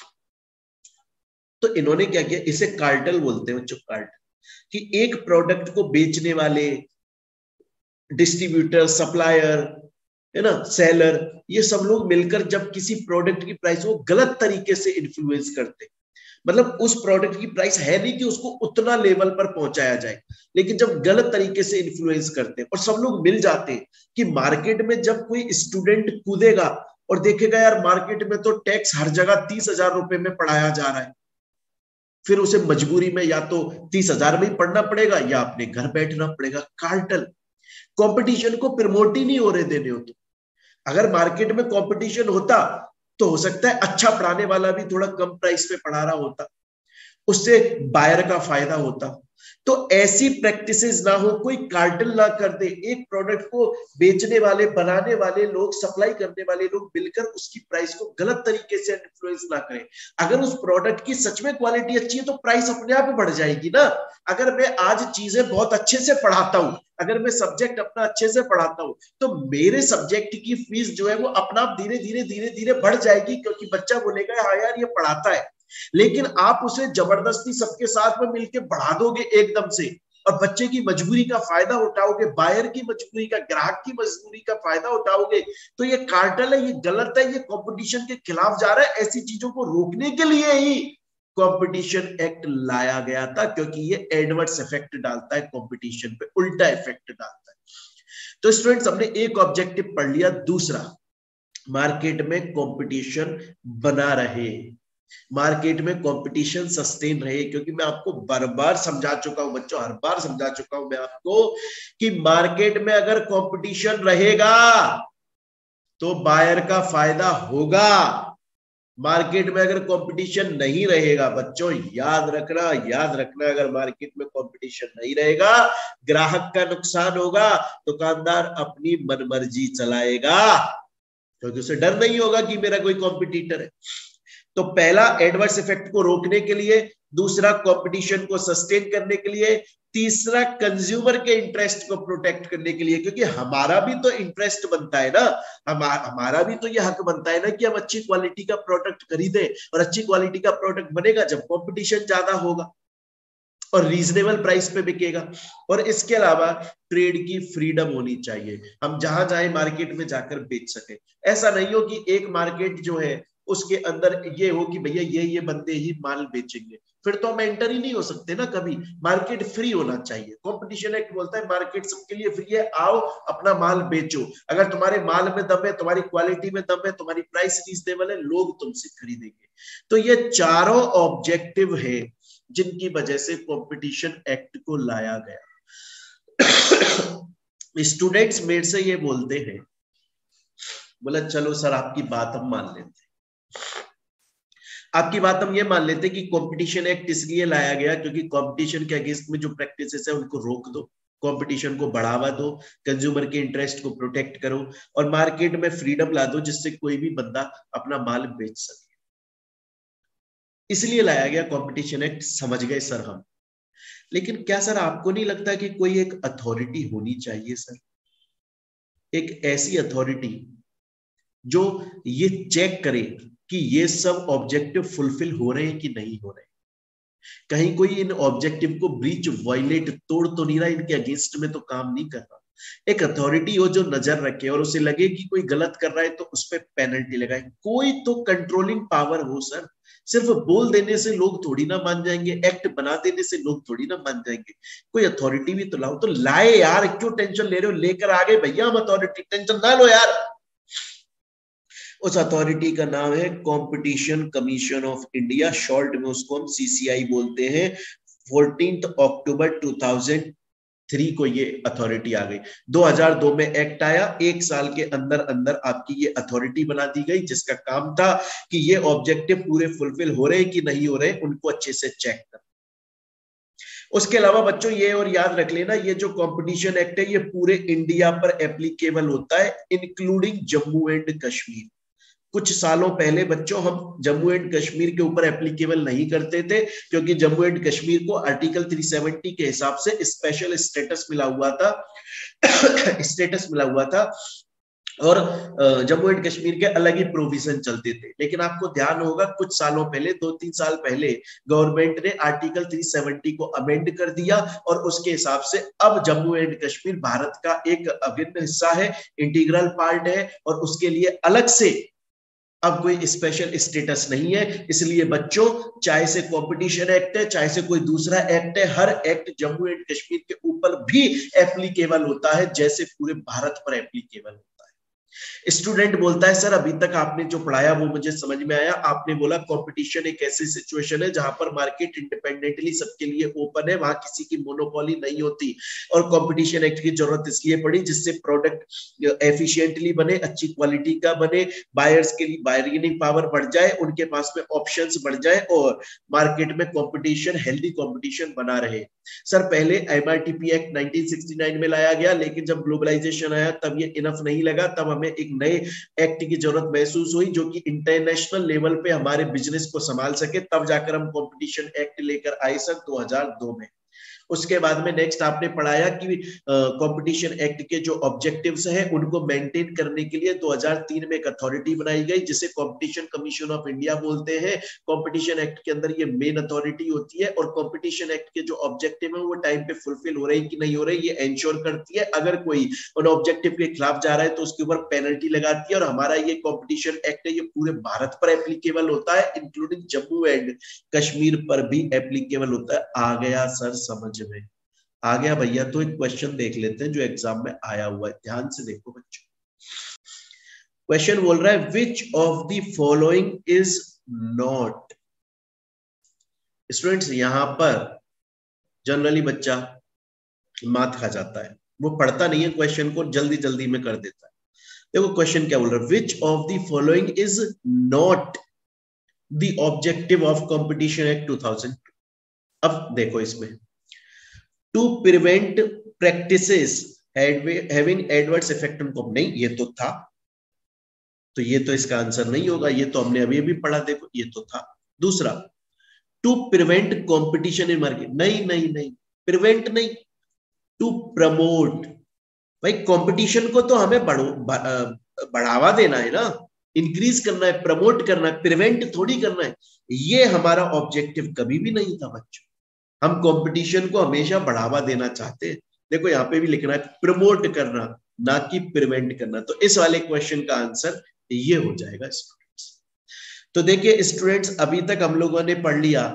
तो इन्होंने क्या किया, इसे कार्टेल बोलते हैं बच्चों, कार्टेल, कि एक प्रोडक्ट को बेचने वाले डिस्ट्रीब्यूटर, सप्लायर, है ना, सेलर, ये सब लोग मिलकर जब किसी प्रोडक्ट की प्राइस को गलत तरीके से इन्फ्लुएंस करते, मतलब उस प्रोडक्ट की प्राइस है नहीं कि उसको उतना लेवल पर पहुंचाया जाए, लेकिन जब गलत तरीके से इन्फ्लुएंस करते हैं और सब लोग मिल जाते हैं कि मार्केट में जब कोई स्टूडेंट कूदेगा और देखेगा यार मार्केट में तो टैक्स हर जगह तीस हजार रुपए में पढ़ाया जा रहा है, फिर उसे मजबूरी में या तो तीस हजार में ही पढ़ना पड़ेगा या अपने घर बैठना पड़ेगा। कार्टल, कंपटीशन को प्रमोट ही नहीं हो रहे देने होते। अगर मार्केट में कंपटीशन होता तो हो सकता है अच्छा पढ़ाने वाला भी थोड़ा कम प्राइस पे पढ़ा रहा होता, उससे बायर का फायदा होता। तो ऐसी प्रैक्टिसेस ना हो, कोई कार्टेल ना कर दे, एक प्रोडक्ट को बेचने वाले, बनाने वाले लोग, सप्लाई करने वाले लोग मिलकर उसकी प्राइस को गलत तरीके से इन्फ्लुएंस ना करें। अगर उस प्रोडक्ट की सच में क्वालिटी अच्छी है तो प्राइस अपने आप बढ़ जाएगी ना। अगर मैं आज चीजें बहुत अच्छे से पढ़ाता हूं, अगर मैं सब्जेक्ट अपना अच्छे से पढ़ाता हूं, तो मेरे सब्जेक्ट की फीस जो है वो अपना आप धीरे धीरे धीरे धीरे बढ़ जाएगी, क्योंकि बच्चा बोलेगा हाँ यार ये पढ़ाता है। लेकिन आप उसे जबरदस्ती सबके साथ में मिलकर बढ़ा दोगे एकदम से, और बच्चे की मजबूरी का फायदा उठाओगे, बायर की मजबूरी का, ग्राहक की मजबूरी का फायदा उठाओगे, तो ये कार्टेल है, ये गलत है, ये कंपटीशन के खिलाफ जा रहा है। ऐसी चीजों को रोकने के लिए ही कंपटीशन एक्ट लाया गया था, क्योंकि ये एडवर्स इफेक्ट डालता है कंपटीशन पे, उल्टा इफेक्ट डालता है। तो स्टूडेंट्स, हमने एक ऑब्जेक्टिव पढ़ लिया। दूसरा, मार्केट में कंपटीशन बना रहे, मार्केट में कंपटीशन सस्टेन रहे, क्योंकि मैं आपको बार बार समझा चुका हूं बच्चों, हर बार समझा चुका हूं मैं आपको कि मार्केट में अगर कंपटीशन रहेगा तो बायर का फायदा होगा। मार्केट में अगर कंपटीशन नहीं रहेगा, बच्चों याद रखना, याद रखना, अगर मार्केट में कंपटीशन नहीं रहेगा, ग्राहक का नुकसान होगा, दुकानदार अपनी मनमर्जी चलाएगा, क्योंकि उसे डर नहीं होगा कि मेरा कोई कॉम्पिटिटर है। तो पहला, एडवर्स इफेक्ट को रोकने के लिए, दूसरा कंपटीशन को सस्टेन करने के लिए, तीसरा कंज्यूमर के इंटरेस्ट को प्रोटेक्ट करने के लिए, क्योंकि हमारा भी तो इंटरेस्ट बनता है ना, हमारा हमारा भी तो ये हक बनता है ना कि हम अच्छी क्वालिटी का प्रोडक्ट खरीदें, और अच्छी क्वालिटी का प्रोडक्ट बनेगा जब कंपटीशन ज्यादा होगा और रीजनेबल प्राइस पे बिकेगा। और इसके अलावा ट्रेड की फ्रीडम होनी चाहिए, हम जहां जाए मार्केट में जाकर बेच सके। ऐसा नहीं हो कि एक मार्केट जो है उसके अंदर ये हो कि भैया ये ये बंदे ही माल बेचेंगे, फिर तो हम एंटर ही नहीं हो सकते ना कभी। मार्केट फ्री होना चाहिए। कंपटीशन एक्ट बोलता है मार्केट सबके लिए फ्री है, आओ अपना माल बेचो, अगर तुम्हारे माल में दम है, तुम्हारी क्वालिटी में दम है, तुम्हारी प्राइस रीजनेबल है, लोग तुमसे खरीदेंगे। तो ये चारों ऑब्जेक्टिव है जिनकी वजह से कंपटीशन एक्ट को लाया गया। स्टूडेंट्स मेरे से ये बोलते हैं, बोला चलो सर आपकी बात हम मान लेते हैं, आपकी बात हम ये मान लेते हैं कि कंपटीशन एक्ट इसलिए लाया गया क्योंकि कंपटीशन के अगेंस्ट में जो प्रैक्टिसेस है उनको रोक दो, कंपटीशन को बढ़ावा दो, कंज्यूमर के इंटरेस्ट को प्रोटेक्ट करो, और मार्केट में फ्रीडम ला दो जिससे कोई भी बंदा अपना माल बेच सके। इसलिए लाया गया कंपटीशन एक्ट, समझ गए सर हम। लेकिन क्या सर आपको नहीं लगता कि कोई एक अथॉरिटी होनी चाहिए सर, एक ऐसी अथॉरिटी जो ये चेक करे कि ये सब ऑब्जेक्टिव फुलफिल हो रहे हैं कि नहीं हो रहे, कहीं कोई इन ऑब्जेक्टिव को ब्रीच, वायलेट, तोड़ तो नहीं रहा, इनके अगेंस्ट में तो काम नहीं कर रहा। एक अथॉरिटी हो जो नजर रखे और उसे लगे कि कोई गलत कर रहा है तो उस पर पेनल्टी लगाए। कोई तो कंट्रोलिंग पावर हो सर। सिर्फ बोल देने से लोग थोड़ी ना मान जाएंगे, एक्ट बना देने से लोग थोड़ी ना मान जाएंगे, कोई अथॉरिटी भी तो लाओ। तो लाए यार, क्यों टेंशन ले रहे हो, लेकर आ गए भैया हम अथॉरिटी, टेंशन ना लो यार। उस अथॉरिटी का नाम है competition commission of India, short में उसको हम सीसीआई बोलते हैं। चौदह अक्टूबर दो हज़ार तीन को ये अथॉरिटी आ गई। दो हज़ार दो में एक्ट आया, एक साल के अंदर अंदर आपकी ये अथॉरिटी बना दी गई, जिसका काम था कि ये ऑब्जेक्टिव पूरे फुलफिल हो रहे हैं कि नहीं हो रहे, उनको अच्छे से चेक कर। उसके अलावा बच्चों ये और याद रख लेना, ये जो कंपटीशन एक्ट है ये पूरे इंडिया पर एप्लीकेबल होता है, इंक्लूडिंग जम्मू एंड कश्मीर। कुछ सालों पहले बच्चों हम जम्मू एंड कश्मीर के ऊपर एप्लीकेबल नहीं करते थे, क्योंकि जम्मू एंड कश्मीर को आर्टिकल तीन सौ सत्तर के हिसाब से स्पेशल स्टेटस मिला हुआ था स्टेटस मिला हुआ था और जम्मू एंड कश्मीर के अलग ही प्रोविजन चलते थे। लेकिन आपको ध्यान होगा कुछ सालों पहले, दो तीन साल पहले, गवर्नमेंट ने आर्टिकल तीन सौ सत्तर को अमेंड कर दिया और उसके हिसाब से अब जम्मू एंड कश्मीर भारत का एक अभिन्न हिस्सा है, इंटीग्रल पार्ट है, और उसके लिए अलग से अब कोई स्पेशल स्टेटस नहीं है। इसलिए बच्चों, चाहे से कंपटीशन एक्ट है, चाहे से कोई दूसरा एक्ट है, हर एक्ट जम्मू एंड कश्मीर के ऊपर भी एप्लीकेबल होता है, जैसे पूरे भारत पर एप्लीकेबल होता है। स्टूडेंट बोलता है सर अभी तक आपने जो पढ़ाया वो मुझे समझ में आया। आपने बोला कंपटीशन एक ऐसी सिचुएशन है जहां पर मार्केट इंडिपेंडेंटली सबके लिए ओपन है, वहां किसी की मोनोपोली नहीं होती, और कंपटीशन एक्ट की जरूरत इसलिए पड़ी जिससे प्रोडक्ट एफिशिएंटली बने, अच्छी क्वालिटी का बने, बायर्स के लिए बार्गेनिंग पावर बढ़ जाए, उनके पास में ऑप्शंस बढ़ जाए और मार्केट में कंपटीशन, हेल्दी कंपटीशन बना रहे। सर पहले MRTP act nineteen sixty nine में लाया गया, लेकिन जब ग्लोबलाइजेशन आया तब ये इनफ नहीं लगा, तब हमें एक नए एक्ट की जरूरत महसूस हुई जो कि इंटरनेशनल लेवल पे हमारे बिजनेस को संभाल सके। तब जाकर हम कंपटीशन एक्ट लेकर आए सर दो हज़ार दो में। उसके बाद में नेक्स्ट आपने पढ़ाया कि कंपटीशन एक्ट के जो ऑब्जेक्टिव्स हैं उनको मेंटेन करने के लिए दो हज़ार तीन में एक अथॉरिटी बनाई गई जिसे कंपटीशन कमीशन ऑफ इंडिया बोलते हैं। कंपटीशन एक्ट के अंदर ये मेन अथॉरिटी होती है और कंपटीशन एक्ट के जो ऑब्जेक्टिव है वो टाइम पे फुलफिल हो रहे हैं कि नहीं हो रहे ये एंश्योर करती है। अगर कोई उन ऑब्जेक्टिव के खिलाफ जा रहा है तो उसके ऊपर पेनल्टी लगाती है, और हमारा ये कंपटीशन एक्ट है ये पूरे भारत पर एप्लीकेबल होता है, इंक्लूडिंग जम्मू एंड कश्मीर पर भी एप्लीकेबल होता है। आ गया सर समझ में? आ गया भैया? तो एक क्वेश्चन देख लेते हैं जो एग्जाम में आया हुआ है, ध्यान से देखो बच्चों। क्वेश्चन बोल रहा है which of the following is not. Students यहां पर जनरली बच्चा मात खा जाता है, वो पढ़ता नहीं है क्वेश्चन को, जल्दी जल्दी में कर देता है। देखो क्वेश्चन क्या बोल रहा है, which of the following is not the objective of competition act two thousand. अब देखो इसमें to prevent practices having adverse effect on com, नहीं ये तो था, तो ये तो इसका आंसर नहीं होगा, ये तो हमने अभी अभी पढ़ा, देखो ये तो था। दूसरा to prevent competition in market, नहीं नहीं नहीं, प्रिवेंट नहीं, टू प्रमोट। भाई कंपटीशन को तो हमें बढ़ो बढ़ावा देना है ना, इंक्रीज करना है, प्रमोट करना है, प्रिवेंट थोड़ी करना है। ये हमारा ऑब्जेक्टिव कभी भी नहीं था बच्चों, हम कंपटीशन को हमेशा बढ़ावा देना चाहते हैं। देखो यहाँ पे भी लिखना है प्रमोट करना, ना कि प्रिवेंट करना। तो इस वाले क्वेश्चन का आंसर ये हो जाएगा स्टूडेंट्स। तो देखिए स्टूडेंट्स अभी तक हम लोगों ने पढ़ लिया,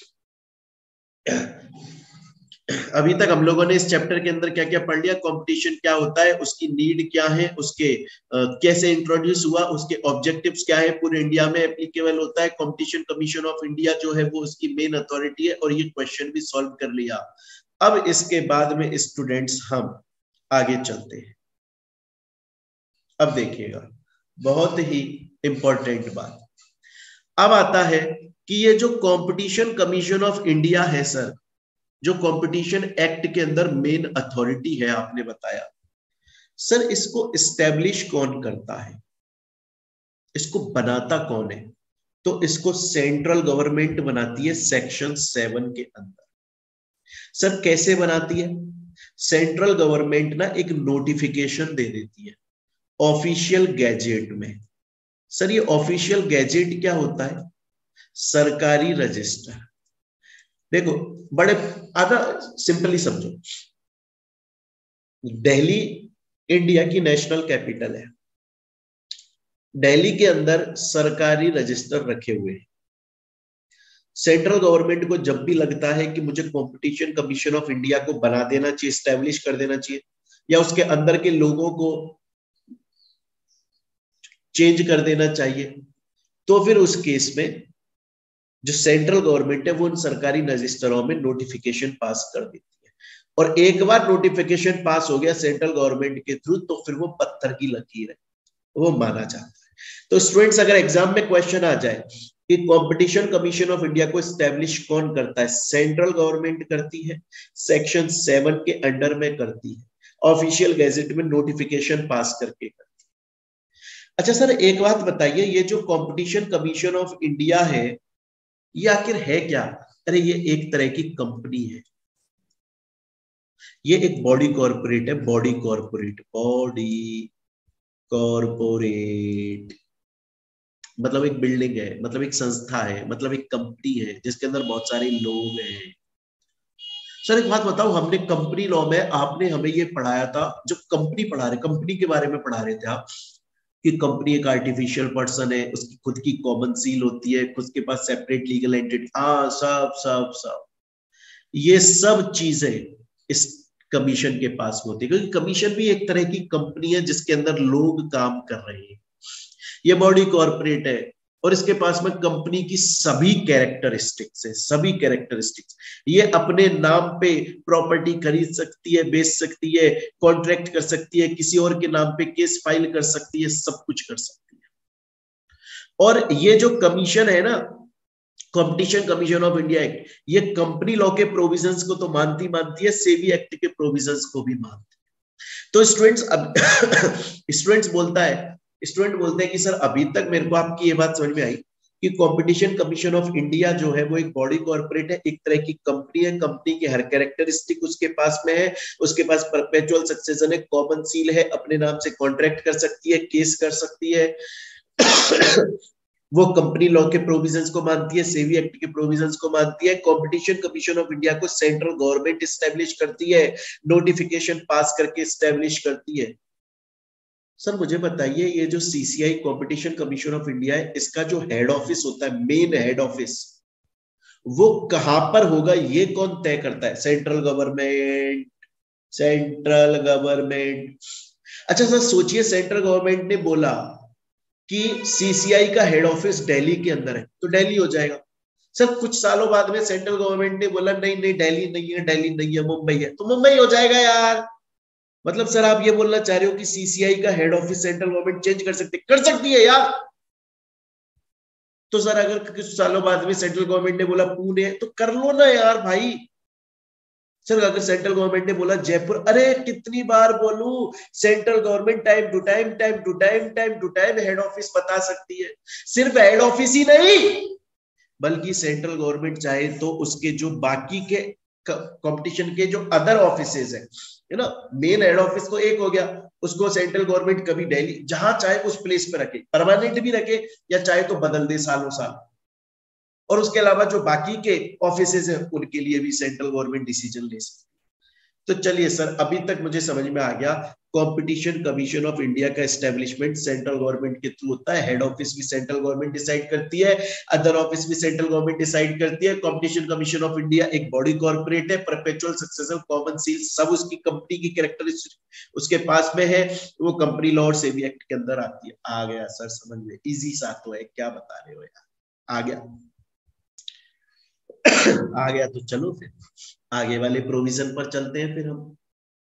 अभी तक हम लोगों ने इस चैप्टर के अंदर क्या क्या पढ़ लिया, कंपटीशन क्या होता है, उसकी नीड क्या है, उसके आ, कैसे इंट्रोड्यूस हुआ, उसके ऑब्जेक्टिव्स क्या है, पूरे इंडिया में एप्लीकेबल होता है, कंपटीशन कमीशन ऑफ इंडिया जो है वो उसकी मेन अथॉरिटी है, और ये क्वेश्चन भी सॉल्व कर लिया। अब इसके बाद में स्टूडेंट्स हम आगे चलते हैं। अब देखिएगा बहुत ही इंपॉर्टेंट बात अब आता है कि ये जो कंपटीशन कमीशन ऑफ इंडिया है सर, जो कंपटीशन एक्ट के अंदर मेन अथॉरिटी है, आपने बताया सर इसको इस्टेब्लिश कौन करता है, इसको बनाता कौन है? तो इसको सेंट्रल गवर्नमेंट बनाती है सेक्शन सेवन के अंदर। सर कैसे बनाती है? सेंट्रल गवर्नमेंट ना एक नोटिफिकेशन दे देती है ऑफिशियल गैजेट में। सर ये ऑफिशियल गैजेट क्या होता है? सरकारी रजिस्टर। देखो बड़े आधा सिंपली समझो, दिल्ली इंडिया की नेशनल कैपिटल है, दिल्ली के अंदर सरकारी रजिस्टर रखे हुए हैं। सेंट्रल गवर्नमेंट को जब भी लगता है कि मुझे कंपटीशन कमीशन ऑफ इंडिया को बना देना चाहिए, स्टैब्लिश कर देना चाहिए, या उसके अंदर के लोगों को चेंज कर देना चाहिए, तो फिर उस केस में जो सेंट्रल गवर्नमेंट है वो उन सरकारी रजिस्टरों में नोटिफिकेशन पास कर देती है। और एक बार नोटिफिकेशन पास हो गया सेंट्रल गवर्नमेंट के थ्रू, तो फिर वो पत्थर की लकीर है, वो माना जाता है। तो स्टूडेंट्स अगर एग्जाम में क्वेश्चन आ जाए कि कंपटीशन कमीशन ऑफ इंडिया को एस्टेब्लिश कौन करता है, सेंट्रल गवर्नमेंट करती है, सेक्शन सेवन के अंडर में करती है, ऑफिशियल गैजेट में नोटिफिकेशन पास करके करती है। अच्छा सर एक बात बताइए, ये जो कंपटीशन कमीशन ऑफ इंडिया है ये आखिर है क्या? अरे ये एक तरह की कंपनी है, ये एक बॉडी कॉर्पोरेट है, बॉडी कॉर्पोरेट, बॉडी कॉरपोरेट मतलब एक बिल्डिंग है, मतलब एक संस्था है, मतलब एक कंपनी है जिसके अंदर बहुत सारे लोग हैं। सर एक बात बताओ, हमने कंपनी लॉ में आपने हमें ये पढ़ाया था, जब कंपनी पढ़ा रहे कंपनी के बारे में पढ़ा रहे थे आप, कि कंपनी एक आर्टिफिशियल पर्सन है, उसकी खुद की कॉमन सील होती है, खुद के पास सेपरेट लीगल एंटिटी, हाँ सब सब सब ये सब चीजें इस कमीशन के पास होती है, क्योंकि कमीशन भी एक तरह की कंपनी है जिसके अंदर लोग काम कर रहे हैं। ये बॉडी कॉर्पोरेट है और इसके पास में कंपनी की सभी कैरेक्टरिस्टिक्स है, सभी कैरेक्टरिस्टिक्स। ये अपने नाम पे प्रॉपर्टी खरीद सकती है, बेच सकती है, कॉन्ट्रैक्ट कर सकती है, किसी और के नाम पे केस फाइल कर सकती है, सब कुछ कर सकती है। और ये जो कमीशन है ना, competition commission of India act, ये कंपनी लॉ के प्रोविजंस को तो मानती मानती है, सेबी एक्ट के प्रोविजंस को भी मानती है। तो स्टूडेंट्स अब स्टूडेंट्स बोलता है स्टूडेंट बोलते हैं कि सर अभी तक मेरे को आपकी ये बात समझ में आई कि कंपटीशन कमीशन ऑफ इंडिया जो है वो एक बॉडी कॉर्पोरेट है, एक तरह की कंपनी है, कंपनी के हर कैरेक्टरिस्टिक उसके पास में है, उसके पास परपेचुअल सक्सेशन है, कॉमन सील है, अपने नाम से कॉन्ट्रैक्ट कर सकती है, केस कर सकती है वो कंपनी लॉ के प्रोविजंस को मानती है, सेबी एक्ट के प्रोविजंस को मानती है, कंपटीशन कमीशन ऑफ इंडिया को सेंट्रल गवर्नमेंट एस्टेब्लिश करती है, नोटिफिकेशन पास करके एस्टेब्लिश करती है। सर मुझे बताइए, ये जो CCI competition commission of India है, इसका जो हेड ऑफिस होता है, मेन हेड ऑफिस, वो कहां पर होगा ये कौन तय करता है? Central government, central government. अच्छा सर सोचिए, सेंट्रल गवर्नमेंट ने बोला कि सीसीआई का हेड ऑफिस दिल्ली के अंदर है, तो दिल्ली हो जाएगा। सर कुछ सालों बाद में सेंट्रल गवर्नमेंट ने बोला नहीं नहीं दिल्ली नहीं है, दिल्ली नहीं है, मुंबई है, तो मुंबई हो जाएगा यार। मतलब सर आप ये बोलना चाह रहे हो कि सीसीआई का head office central government change कर सकती कर सकती है यार। तो सर अगर कुछ सालों बाद में सेंट्रल गवर्नमेंट ने बोला पुणे, तो कर लो ना यार भाई। सर अगर सेंट्रल गवर्नमेंट ने बोला जयपुर, अरे कितनी बार बोलूं, central government time to time time to time time to time head office बता सकती है। सिर्फ हेड ऑफिस ही नहीं, बल्कि सेंट्रल गवर्नमेंट चाहे तो उसके जो बाकी के कंपटीशन के जो अदर ऑफिसेज है है ना, मेन हेड ऑफिस को एक हो गया, उसको सेंट्रल गवर्नमेंट कभी दिल्ली जहां चाहे उस प्लेस पे रखे, परमानेंट भी रखे या चाहे तो बदल दे सालों साल। और उसके अलावा जो बाकी के ऑफिसेज हैं उनके लिए भी सेंट्रल गवर्नमेंट डिसीजन ले सकती है। तो चलिए सर, अभी तक मुझे समझ में आ गया, कंपटीशन कमीशन ऑफ इंडिया का एस्टेब्लिशमेंट सेंट्रल गवर्नमेंट के थ्रू होता है, हेड ऑफिस भी सेंट्रल गवर्नमेंट डिसाइड करती है, अदर ऑफिस भी सेंट्रल गवर्नमेंट डिसाइड करती है। कंपटीशन कमीशन ऑफ इंडिया एक बॉडी कॉर्पोरेट है, परपेचुअल सक्सेसर कॉमन सील सब उसकी कंपनी की कैरेक्टरिस्टिक उसके पास में है, वो कंपनी लॉ और सेबी एक्ट के अंदर आती है। आ गया सर समझ में, इजी सा तो है, क्या बता रहे हो यार, आ गया आ गया। तो चलो फिर आगे वाले प्रोविजन पर चलते हैं फिर हम।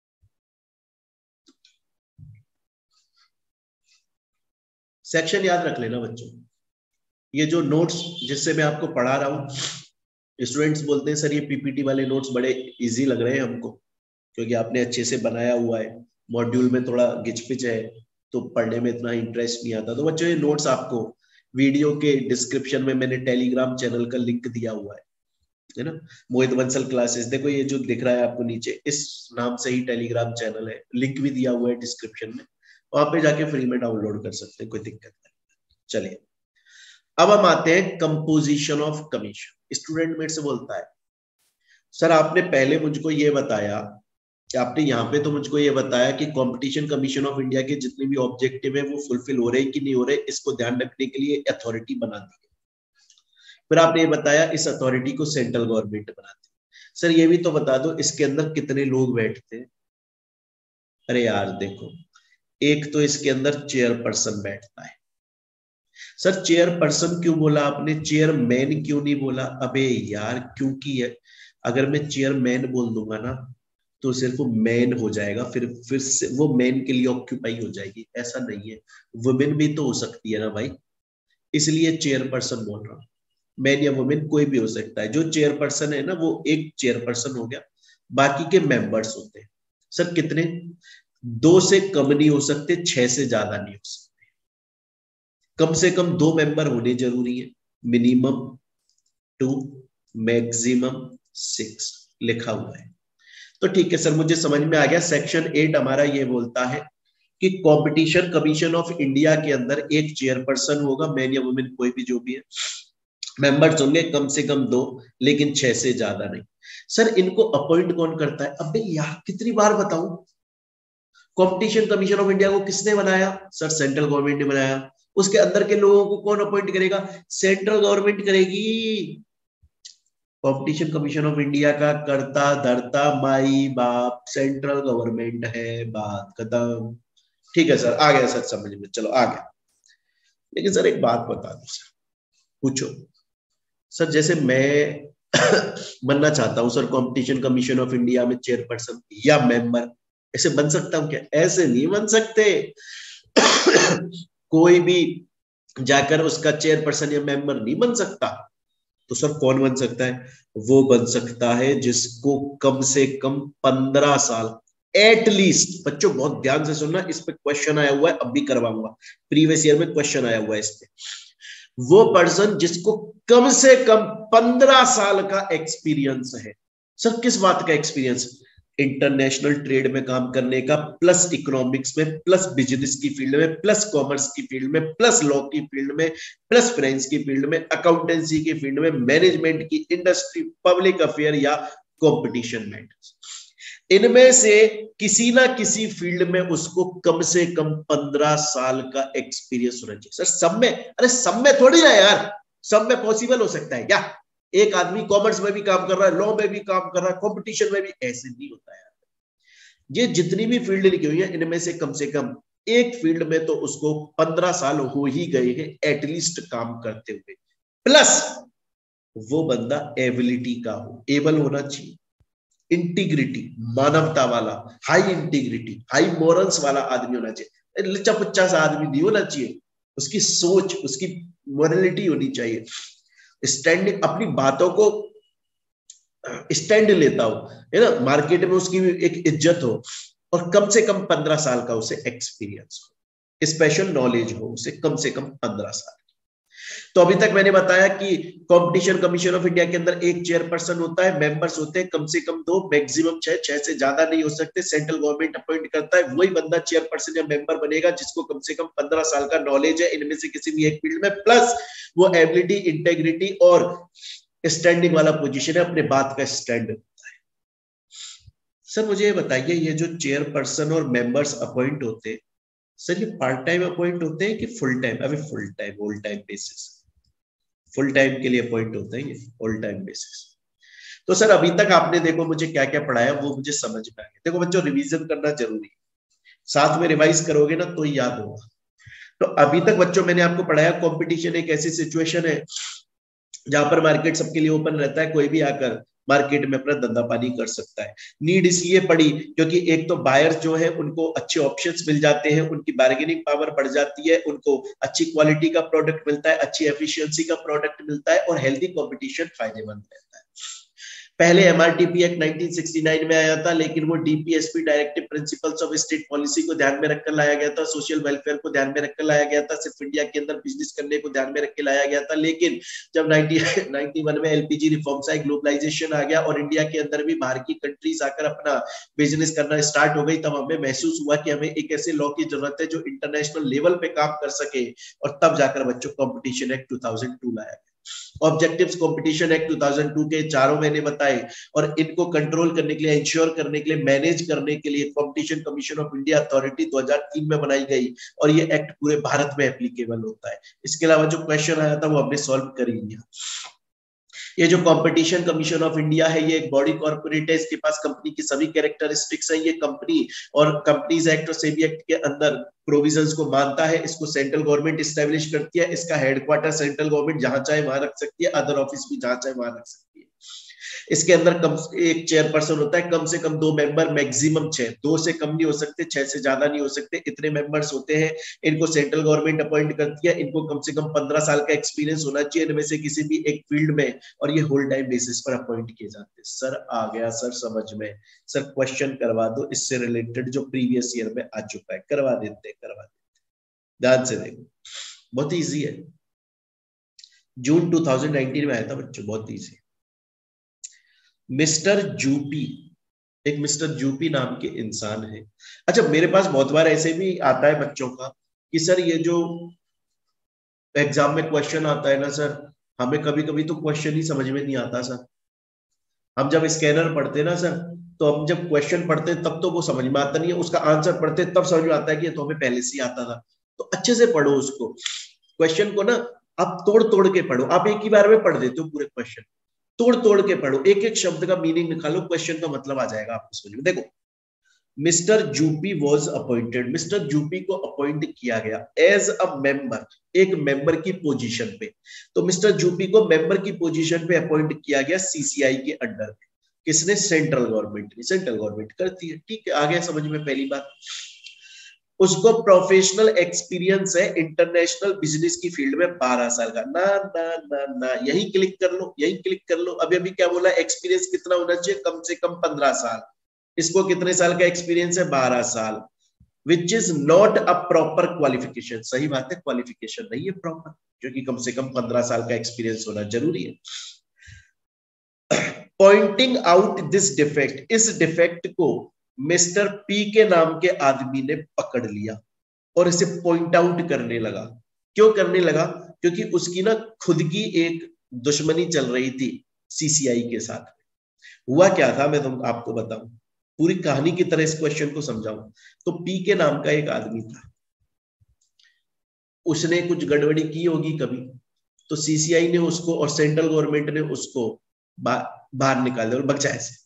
सेक्शन याद रख लेना बच्चों, ये जो नोट्स जिससे मैं आपको पढ़ा रहा हूँ, स्टूडेंट्स बोलते हैं सर ये पीपीटी वाले नोट्स बड़े इजी लग रहे हैं हमको, क्योंकि आपने अच्छे से बनाया हुआ है, मॉड्यूल में थोड़ा गिचपिच है तो पढ़ने में इतना इंटरेस्ट नहीं आता। तो बच्चों ये नोट्स आपको वीडियो के डिस्क्रिप्शन में मैंने टेलीग्राम चैनल का लिंक दिया हुआ है है ना, मोहित बंसल क्लासेस। देखो ये जो दिख रहा है आपको नीचे, इस नाम से ही टेलीग्राम चैनल है, लिंक भी दिया हुआ है डिस्क्रिप्शन में, वहां पे जाके फ्री में डाउनलोड कर सकते हैं, कोई दिक्कत नहीं। चलिए अब हम आते हैं कंपोजिशन ऑफ कमीशन। स्टूडेंट मेरे से बोलता है सर आपने पहले मुझको ये बताया कि आपने यहाँ पे तो मुझको ये बताया कि कंपटीशन कमीशन ऑफ इंडिया के जितने भी ऑब्जेक्टिव है वो फुलफिल हो रहे हैं कि नहीं हो रहे, इसको ध्यान रखने के लिए अथॉरिटी बना दी है। फिर आपने ये बताया इस अथॉरिटी को सेंट्रल गवर्नमेंट बनाती है। सर ये भी तो बता दो इसके अंदर कितने लोग बैठते हैं। अरे यार देखो, एक तो इसके अंदर चेयरपर्सन बैठता है। सर चेयरपर्सन क्यों बोला आपने, चेयरमैन क्यों नहीं बोला? अबे यार क्योंकि है, अगर मैं चेयरमैन बोल दूंगा ना तो सिर्फ मैन हो जाएगा, फिर फिर से वो मैन के लिए ऑक्यूपाई हो जाएगी, ऐसा नहीं है, वुमेन भी तो हो सकती है ना भाई, इसलिए चेयरपर्सन बोल रहा हूं। मैन या वुमेन कोई भी हो सकता है, जो चेयरपर्सन है ना वो एक चेयरपर्सन हो गया, बाकी के मेंबर्स होते हैं। सर कितने? दो से कम नहीं हो सकते, छह से ज्यादा नहीं हो सकते, कम से कम दो मेंबर होने जरूरी है, मिनिमम टू, मैक्सिमम सिक्स लिखा हुआ है। तो ठीक है सर मुझे समझ में आ गया। सेक्शन एट हमारा ये बोलता है कि कंपटीशन कमीशन ऑफ इंडिया के अंदर एक चेयरपर्सन होगा, मैन या वुमेन कोई भी जो भी है, मेंबर्स होंगे कम से कम दो, लेकिन छह से ज्यादा नहीं। सर इनको अपॉइंट कौन करता है? अब यार कितनी बार बताऊं, कंपटीशन कमीशन ऑफ इंडिया को किसने बनाया? सर सेंट्रल गवर्नमेंट ने बनाया। उसके अंदर के लोगों को कौन अपॉइंट करेगा? सेंट्रल गवर्नमेंट करेगी। कंपटीशन कमीशन ऑफ इंडिया का करता धरता माई बाप सेंट्रल गवर्नमेंट है, बात खत्म। ठीक है सर, आ गया सर समझ में, चलो आ गया। लेकिन सर एक बात बता दो सर, पूछो सर, जैसे मैं बनना चाहता हूं sir competition commission of India में चेयरपर्सन या मेंबर, ऐसे बन सकता हूं क्या? ऐसे नहीं बन सकते। कोई भी जाकर उसका चेयरपर्सन या मेंबर नहीं बन सकता। तो सर कौन बन सकता है? वो बन सकता है जिसको कम से कम पंद्रह साल एटलीस्ट, बच्चों बहुत ध्यान से सुनना, इस पे क्वेश्चन आया हुआ है, अब भी करवाऊंगा, प्रीवियस ईयर में क्वेश्चन आया हुआ है इस पे। वो पर्सन जिसको कम से कम पंद्रह साल का एक्सपीरियंस है। सर किस बात का एक्सपीरियंस? इंटरनेशनल ट्रेड में काम करने का, प्लस इकोनॉमिक्स में, प्लस बिजनेस की फील्ड में, प्लस कॉमर्स की फील्ड में, प्लस लॉ की फील्ड में, प्लस फाइनेंस की फील्ड में, अकाउंटेंसी की फील्ड में, मैनेजमेंट की, इंडस्ट्री, पब्लिक अफेयर या कंपटीशन मैटर्स, इनमें से किसी ना किसी फील्ड में उसको कम से कम पंद्रह साल का एक्सपीरियंस होना चाहिए। सर सब में? अरे सब में थोड़ी ना यार, सब में पॉसिबल हो सकता है क्या? एक आदमी कॉमर्स में भी काम कर रहा है, लॉ में भी काम कर रहा है, कंपटीशन में भी, ऐसे नहीं होता यार। ये जितनी भी फील्ड लिखी हुई है इनमें से कम से कम एक फील्ड में तो उसको पंद्रह साल हो ही गए हैं एटलीस्ट काम करते हुए, प्लस वो बंदा एबिलिटी का हो, एबल होना चाहिए, इंटीग्रिटी, मानवता वाला, हाई इंटीग्रिटी, हाई मोरल्स वाला आदमी होना चाहिए, लच्चा पुच्चा सा आदमी नहीं होना चाहिए। उसकी सोच, उसकी मोरलिटी होनी चाहिए, स्टैंडिंग, अपनी बातों को स्टैंड लेता हो, है ना, मार्केट में उसकी एक इज्जत हो, और कम से कम पंद्रह साल का उसे एक्सपीरियंस हो, स्पेशल नॉलेज हो उसे कम से कम पंद्रह साल। तो अभी तक मैंने बताया कि कंपटीशन कमीशन ऑफ इंडिया के अंदर एक चेयरपर्सन होता है, मेंबर्स होते हैं कम से कम दो, मैक्सिमम छह, छह से ज्यादा नहीं हो सकते, सेंट्रल गवर्नमेंट अपॉइंट करता है। वही बंदा चेयरपर्सन या मेंबर बनेगा जिसको कम से कम पंद्रह साल का नॉलेज है इनमें से किसी भी एक फील्ड में, प्लस वो एबिलिटी, इंटेग्रिटी और स्टैंडिंग वाला पोजीशन है, अपने बात का स्टैंड होता है। सर मुझे ये बताइए, ये जो चेयरपर्सन और मेंबर्स अपॉइंट होते हैं, सर ये पार्ट टाइम अपॉइंट होते हैं कि फुल टाइम? अभी full time, all time basis, full time के लिए अपॉइंट होते हैं ये, ऑल टाइम बेसिस। तो सर अभी तक आपने देखो मुझे क्या क्या पढ़ाया वो मुझे समझ में आ गया। देखो बच्चों रिवीजन करना जरूरी है, साथ में रिवाइज करोगे ना तो ही याद होगा। तो अभी तक बच्चों मैंने आपको पढ़ाया कंपटीशन एक ऐसी सिचुएशन है जहां पर मार्केट सबके लिए ओपन रहता है, कोई भी आकर मार्केट में अपना धंधा पानी कर सकता है। नीड इसलिए पड़ी क्योंकि एक तो बायर्स जो है उनको अच्छे ऑप्शंस मिल जाते हैं, उनकी बार्गेनिंग पावर बढ़ जाती है, उनको अच्छी क्वालिटी का प्रोडक्ट मिलता है, अच्छी एफिशिएंसी का प्रोडक्ट मिलता है, और हेल्दी कंपटीशन फायदेमंद रहता है। पहले MRTP act nineteen sixty nine में आया था, लेकिन वो DPSP directive principles of state policy को ध्यान में रखकर लाया गया था, सोशल वेलफेयर को ध्यान में रखकर लाया गया था, सिर्फ इंडिया के अंदर बिजनेस करने को ध्यान में रख के लाया गया था। लेकिन जब नाइनटी वन में एलपीजी रिफॉर्म्स आए, ग्लोबलाइजेशन आ गया और इंडिया के अंदर भी बाहर की कंट्रीज आकर अपना बिजनेस करना स्टार्ट हो गई, तब हमें महसूस हुआ कि हमें एक ऐसे लॉ की जरूरत है जो इंटरनेशनल लेवल पे काम कर सके, और तब जाकर बच्चों competition act two thousand two लाया गया। Objectives competition act two thousand two के चारों मैंने बताए, और इनको कंट्रोल करने के लिए, इंश्योर करने के लिए, मैनेज करने के लिए competition commission of India authority दो हज़ार तीन में बनाई गई, और ये एक्ट पूरे भारत में एप्लीकेबल होता है। इसके अलावा जो क्वेश्चन आया था वो हमने सॉल्व कर ही लिया। ये जो कंपटीशन कमीशन ऑफ इंडिया है ये एक बॉडी कॉर्पोरेट है, इसके पास कंपनी की सभी कैरेक्टरिस्टिक्स है। ये कंपनी और कंपनीज एक्ट और सेबी एक्ट के अंदर प्रोविजंस को मानता है, इसको सेंट्रल गवर्नमेंट एस्टेब्लिश करती है, इसका हेडक्वार्टर सेंट्रल गवर्नमेंट जहां चाहे वहां रख सकती है, अदर ऑफिस भी जहां चाहे वहां रख सकती है। इसके अंदर कम एक चेयरपर्सन होता है, कम से कम दो मेंबर, मैक्सिमम छह, दो से कम नहीं हो सकते, छह से ज्यादा नहीं हो सकते, इतने मेंबर्स होते हैं। इनको सेंट्रल गवर्नमेंट अपॉइंट करती है, इनको कम से कम पंद्रह साल का एक्सपीरियंस होना चाहिए इनमें से किसी भी एक फील्ड में, और ये होल टाइम बेसिस पर अपॉइंट किए जाते हैं। सर आ गया सर समझ में? सर क्वेश्चन करवा दो इससे रिलेटेड जो प्रीवियस ईयर में आ चुका है, करवा देते करवा देते ध्यान से देखो, बहुत ईजी है, जून टू थाउजेंड नाइनटीन में आया था बच्चों, बहुत ईजी। मिस्टर जूपी एक मिस्टर यूपी नाम के इंसान है। अच्छा, मेरे पास बहुत बार ऐसे भी आता है बच्चों का कि सर ये जो एग्जाम में क्वेश्चन आता है ना सर, हमें कभी कभी तो क्वेश्चन ही समझ में नहीं आता सर। हम जब स्कैनर पढ़ते हैं ना सर, तो हम जब क्वेश्चन पढ़ते हैं तब तो वो समझ में आता नहीं है, उसका आंसर पढ़ते हैं तब समझ में आता है कि ये तो हमें पहले से ही आता था। तो अच्छे से पढ़ो उसको, क्वेश्चन को ना आप तोड़ तोड़ के पढ़ो। आप एक ही बार में पढ़ देते हो पूरे क्वेश्चन, तोड़ तोड़ के पढ़ो, एक एक शब्द का मीनिंग निकालो, क्वेश्चन का मतलब आ जाएगा आपको समझ में। देखो, मिस्टर जूपी वॉज अपॉइंटेड, मिस्टर जूपी को अपॉइंट किया गया एज अ मेंबर, एक मेंबर की पोजीशन पे। तो मिस्टर जूपी को मेंबर की पोजीशन पे अपॉइंट किया गया सीसीआई के अंडर में। किसने? सेंट्रल गवर्नमेंट ने। सेंट्रल गवर्नमेंट करती है, ठीक है, आ गया समझ में पहली बात। उसको प्रोफेशनल एक्सपीरियंस है इंटरनेशनल बिजनेस की फील्ड में बारह साल का। ना ना ना ना, यही क्लिक कर लो, यही क्लिक कर लो। अभी अभी क्या बोला? एक्सपीरियंस कितना होना चाहिए? कम से कम पंद्रह साल। इसको कितने साल का एक्सपीरियंस है? बारह साल। Which is not a proper qualification. सही बात है, क्वालिफिकेशन नहीं है प्रॉपर, क्योंकि कम से कम पंद्रह साल का एक्सपीरियंस होना जरूरी है। पॉइंटिंग आउट दिस डिफेक्ट, इस डिफेक्ट को मिस्टर पी के नाम के आदमी ने पकड़ लिया और इसे पॉइंट आउट करने लगा। क्यों करने लगा? क्योंकि उसकी ना खुद की एक दुश्मनी चल रही थी सीसीआई के साथ। हुआ क्या था, मैं तुम आपको बताऊं, पूरी कहानी की तरह इस क्वेश्चन को समझाऊं। तो पी के नाम का एक आदमी था, उसने कुछ गड़बड़ी की होगी कभी, तो सीसीआई ने उसको और सेंट्रल गवर्नमेंट ने उसको बाहर निकाल दिया और बचाया से।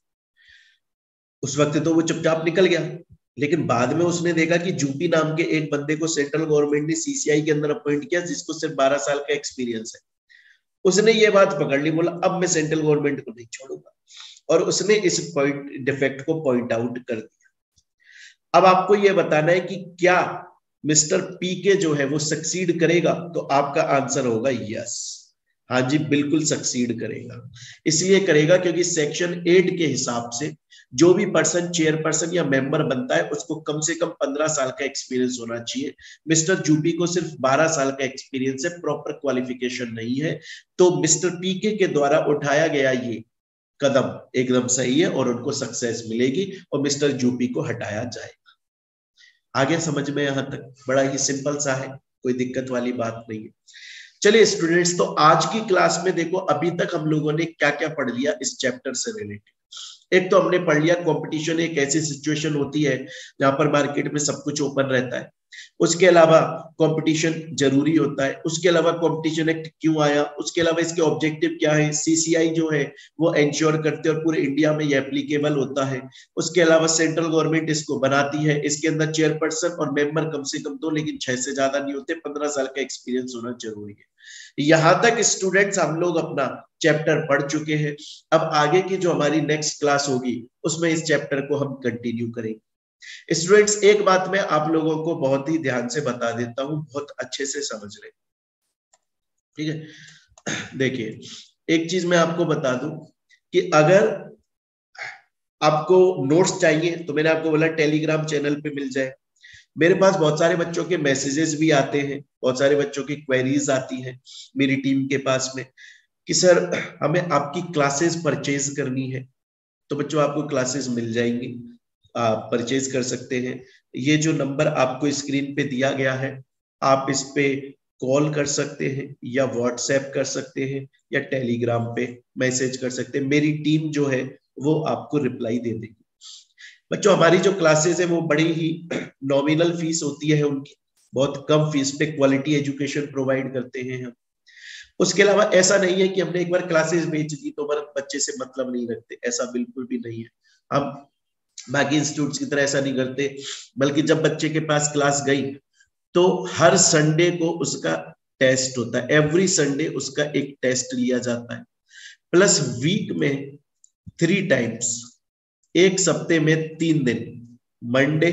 उस वक्त तो वो चुपचाप निकल गया, लेकिन बाद में उसने देखा कि जूपी नाम के एक बंदे को सेंट्रल गवर्नमेंट ने सीसीआई के अंदर अपॉइंट किया, जिसको सिर्फ बारह साल का एक्सपीरियंस है। उसने ये बात पकड़ ली, बोला अब मैं सेंट्रल गवर्नमेंट को नहीं छोड़ूंगा, और उसने इस पॉइंट डिफेक्ट को पॉइंट आउट कर दिया। अब आपको यह बताना है कि क्या मिस्टर पी के जो है वो सक्सीड करेगा? तो आपका आंसर होगा यस। हाँ जी, बिल्कुल सक्सीड करेगा। इसलिए करेगा क्योंकि सेक्शन एट के हिसाब से जो भी पर्सन चेयरपर्सन या मेंबर बनता है उसको कम से कम पंद्रह साल का एक्सपीरियंस होना चाहिए। मिस्टर जूपी को सिर्फ बारह साल का एक्सपीरियंस है, प्रॉपर क्वालिफिकेशन नहीं है। तो मिस्टर पीके के द्वारा उठाया गया ये कदम एकदम सही है और उनको सक्सेस मिलेगी और मिस्टर जूपी को हटाया जाएगा। आगे समझ में? यहां तक बड़ा ही सिंपल सा है, कोई दिक्कत वाली बात नहीं है। चलिए स्टूडेंट्स, तो आज की क्लास में देखो अभी तक हम लोगों ने क्या क्या पढ़ लिया इस चैप्टर से रिलेटेड। एक तो हमने पढ़ लिया कंपटीशन एक ऐसी सिचुएशन होती है जहां पर मार्केट में सब कुछ ओपन रहता है। उसके अलावा कंपटीशन जरूरी होता है। उसके अलावा कंपटीशन एक्ट क्यों आया, उसके अलावा इसके ऑब्जेक्टिव क्या है, सीसीआई जो है वो इंश्योर करते हैं और पूरे इंडिया में ये एप्लीकेबल होता है। उसके अलावा सेंट्रल गवर्नमेंट इसको बनाती है। इसके अंदर चेयरपर्सन और मेंबर कम से कम दो, लेकिन छह से ज्यादा नहीं होते। पंद्रह साल का एक्सपीरियंस होना जरूरी है। यहां तक स्टूडेंट्स हम लोग अपना चैप्टर पढ़ चुके हैं। अब आगे की जो हमारी नेक्स्ट क्लास होगी उसमें इस चैप्टर को हम कंटिन्यू करेंगे। स्टूडेंट्स, एक बात मैं आप लोगों को बहुत ही ध्यान से बता देता हूं, बहुत अच्छे से समझ रहे, ठीक है। देखिए, एक चीज मैं आपको बता दूं कि अगर आपको नोट्स चाहिए तो मैंने आपको बोला टेलीग्राम चैनल पे मिल जाए। मेरे पास बहुत सारे बच्चों के मैसेजेस भी आते हैं, बहुत सारे बच्चों की क्वेरीज आती हैं मेरी टीम के पास में कि सर हमें आपकी क्लासेस परचेज करनी है। तो बच्चों आपको क्लासेस मिल जाएंगी, आप परचेज कर सकते हैं। ये जो नंबर आपको स्क्रीन पे दिया गया है, आप इस पे कॉल कर सकते हैं या व्हाट्सएप कर सकते हैं या टेलीग्राम पे मैसेज कर सकते हैं। मेरी टीम जो है वो आपको रिप्लाई दे देगी। बच्चों, हमारी जो क्लासेस है वो बड़ी ही नॉमिनल फीस होती है उनकी, बहुत कम फीस पे क्वालिटी एजुकेशन प्रोवाइड करते हैं हम। उसके अलावा ऐसा नहीं है कि हमने एक बार क्लासेस बेच दी तो बच्चे से मतलब नहीं रखते, ऐसा बिल्कुल भी नहीं है। हम बाकी इंस्टीट्यूट्स की तरह ऐसा नहीं करते, बल्कि जब बच्चे के पास क्लास गई तो हर संडे को उसका टेस्ट होता है। एवरी संडे उसका एक टेस्ट लिया जाता है, प्लस वीक में थ्री टाइम्स, एक सप्ते में तीन दिन, Monday,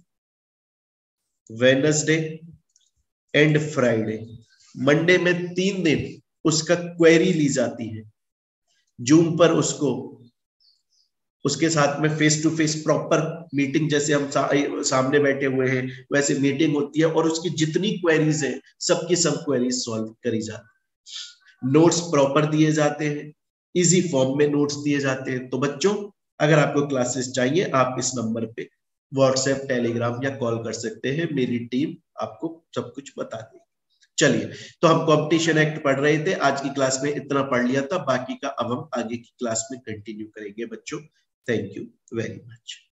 Wednesday and Friday. Monday में तीन दिन उसका क्वेरी ली जाती है, जूम पर उसको उसके साथ में face to face proper meeting, जैसे हम सा, सामने बैठे हुए हैं वैसे मीटिंग होती है और उसकी जितनी क्वेरीज है सबकी सब क्वेरीज सॉल्व करी जाती है। नोट्स प्रॉपर दिए जाते हैं, इजी फॉर्म में नोट्स दिए जाते हैं। तो बच्चों अगर आपको क्लासेस चाहिए आप इस नंबर पे व्हाट्सएप, टेलीग्राम या कॉल कर सकते हैं, मेरी टीम आपको सब कुछ बता देगी। चलिए, तो हम कंपटीशन एक्ट पढ़ रहे थे, आज की क्लास में इतना पढ़ लिया था, बाकी का अब हम आगे की क्लास में कंटिन्यू करेंगे बच्चों। Thank you very much.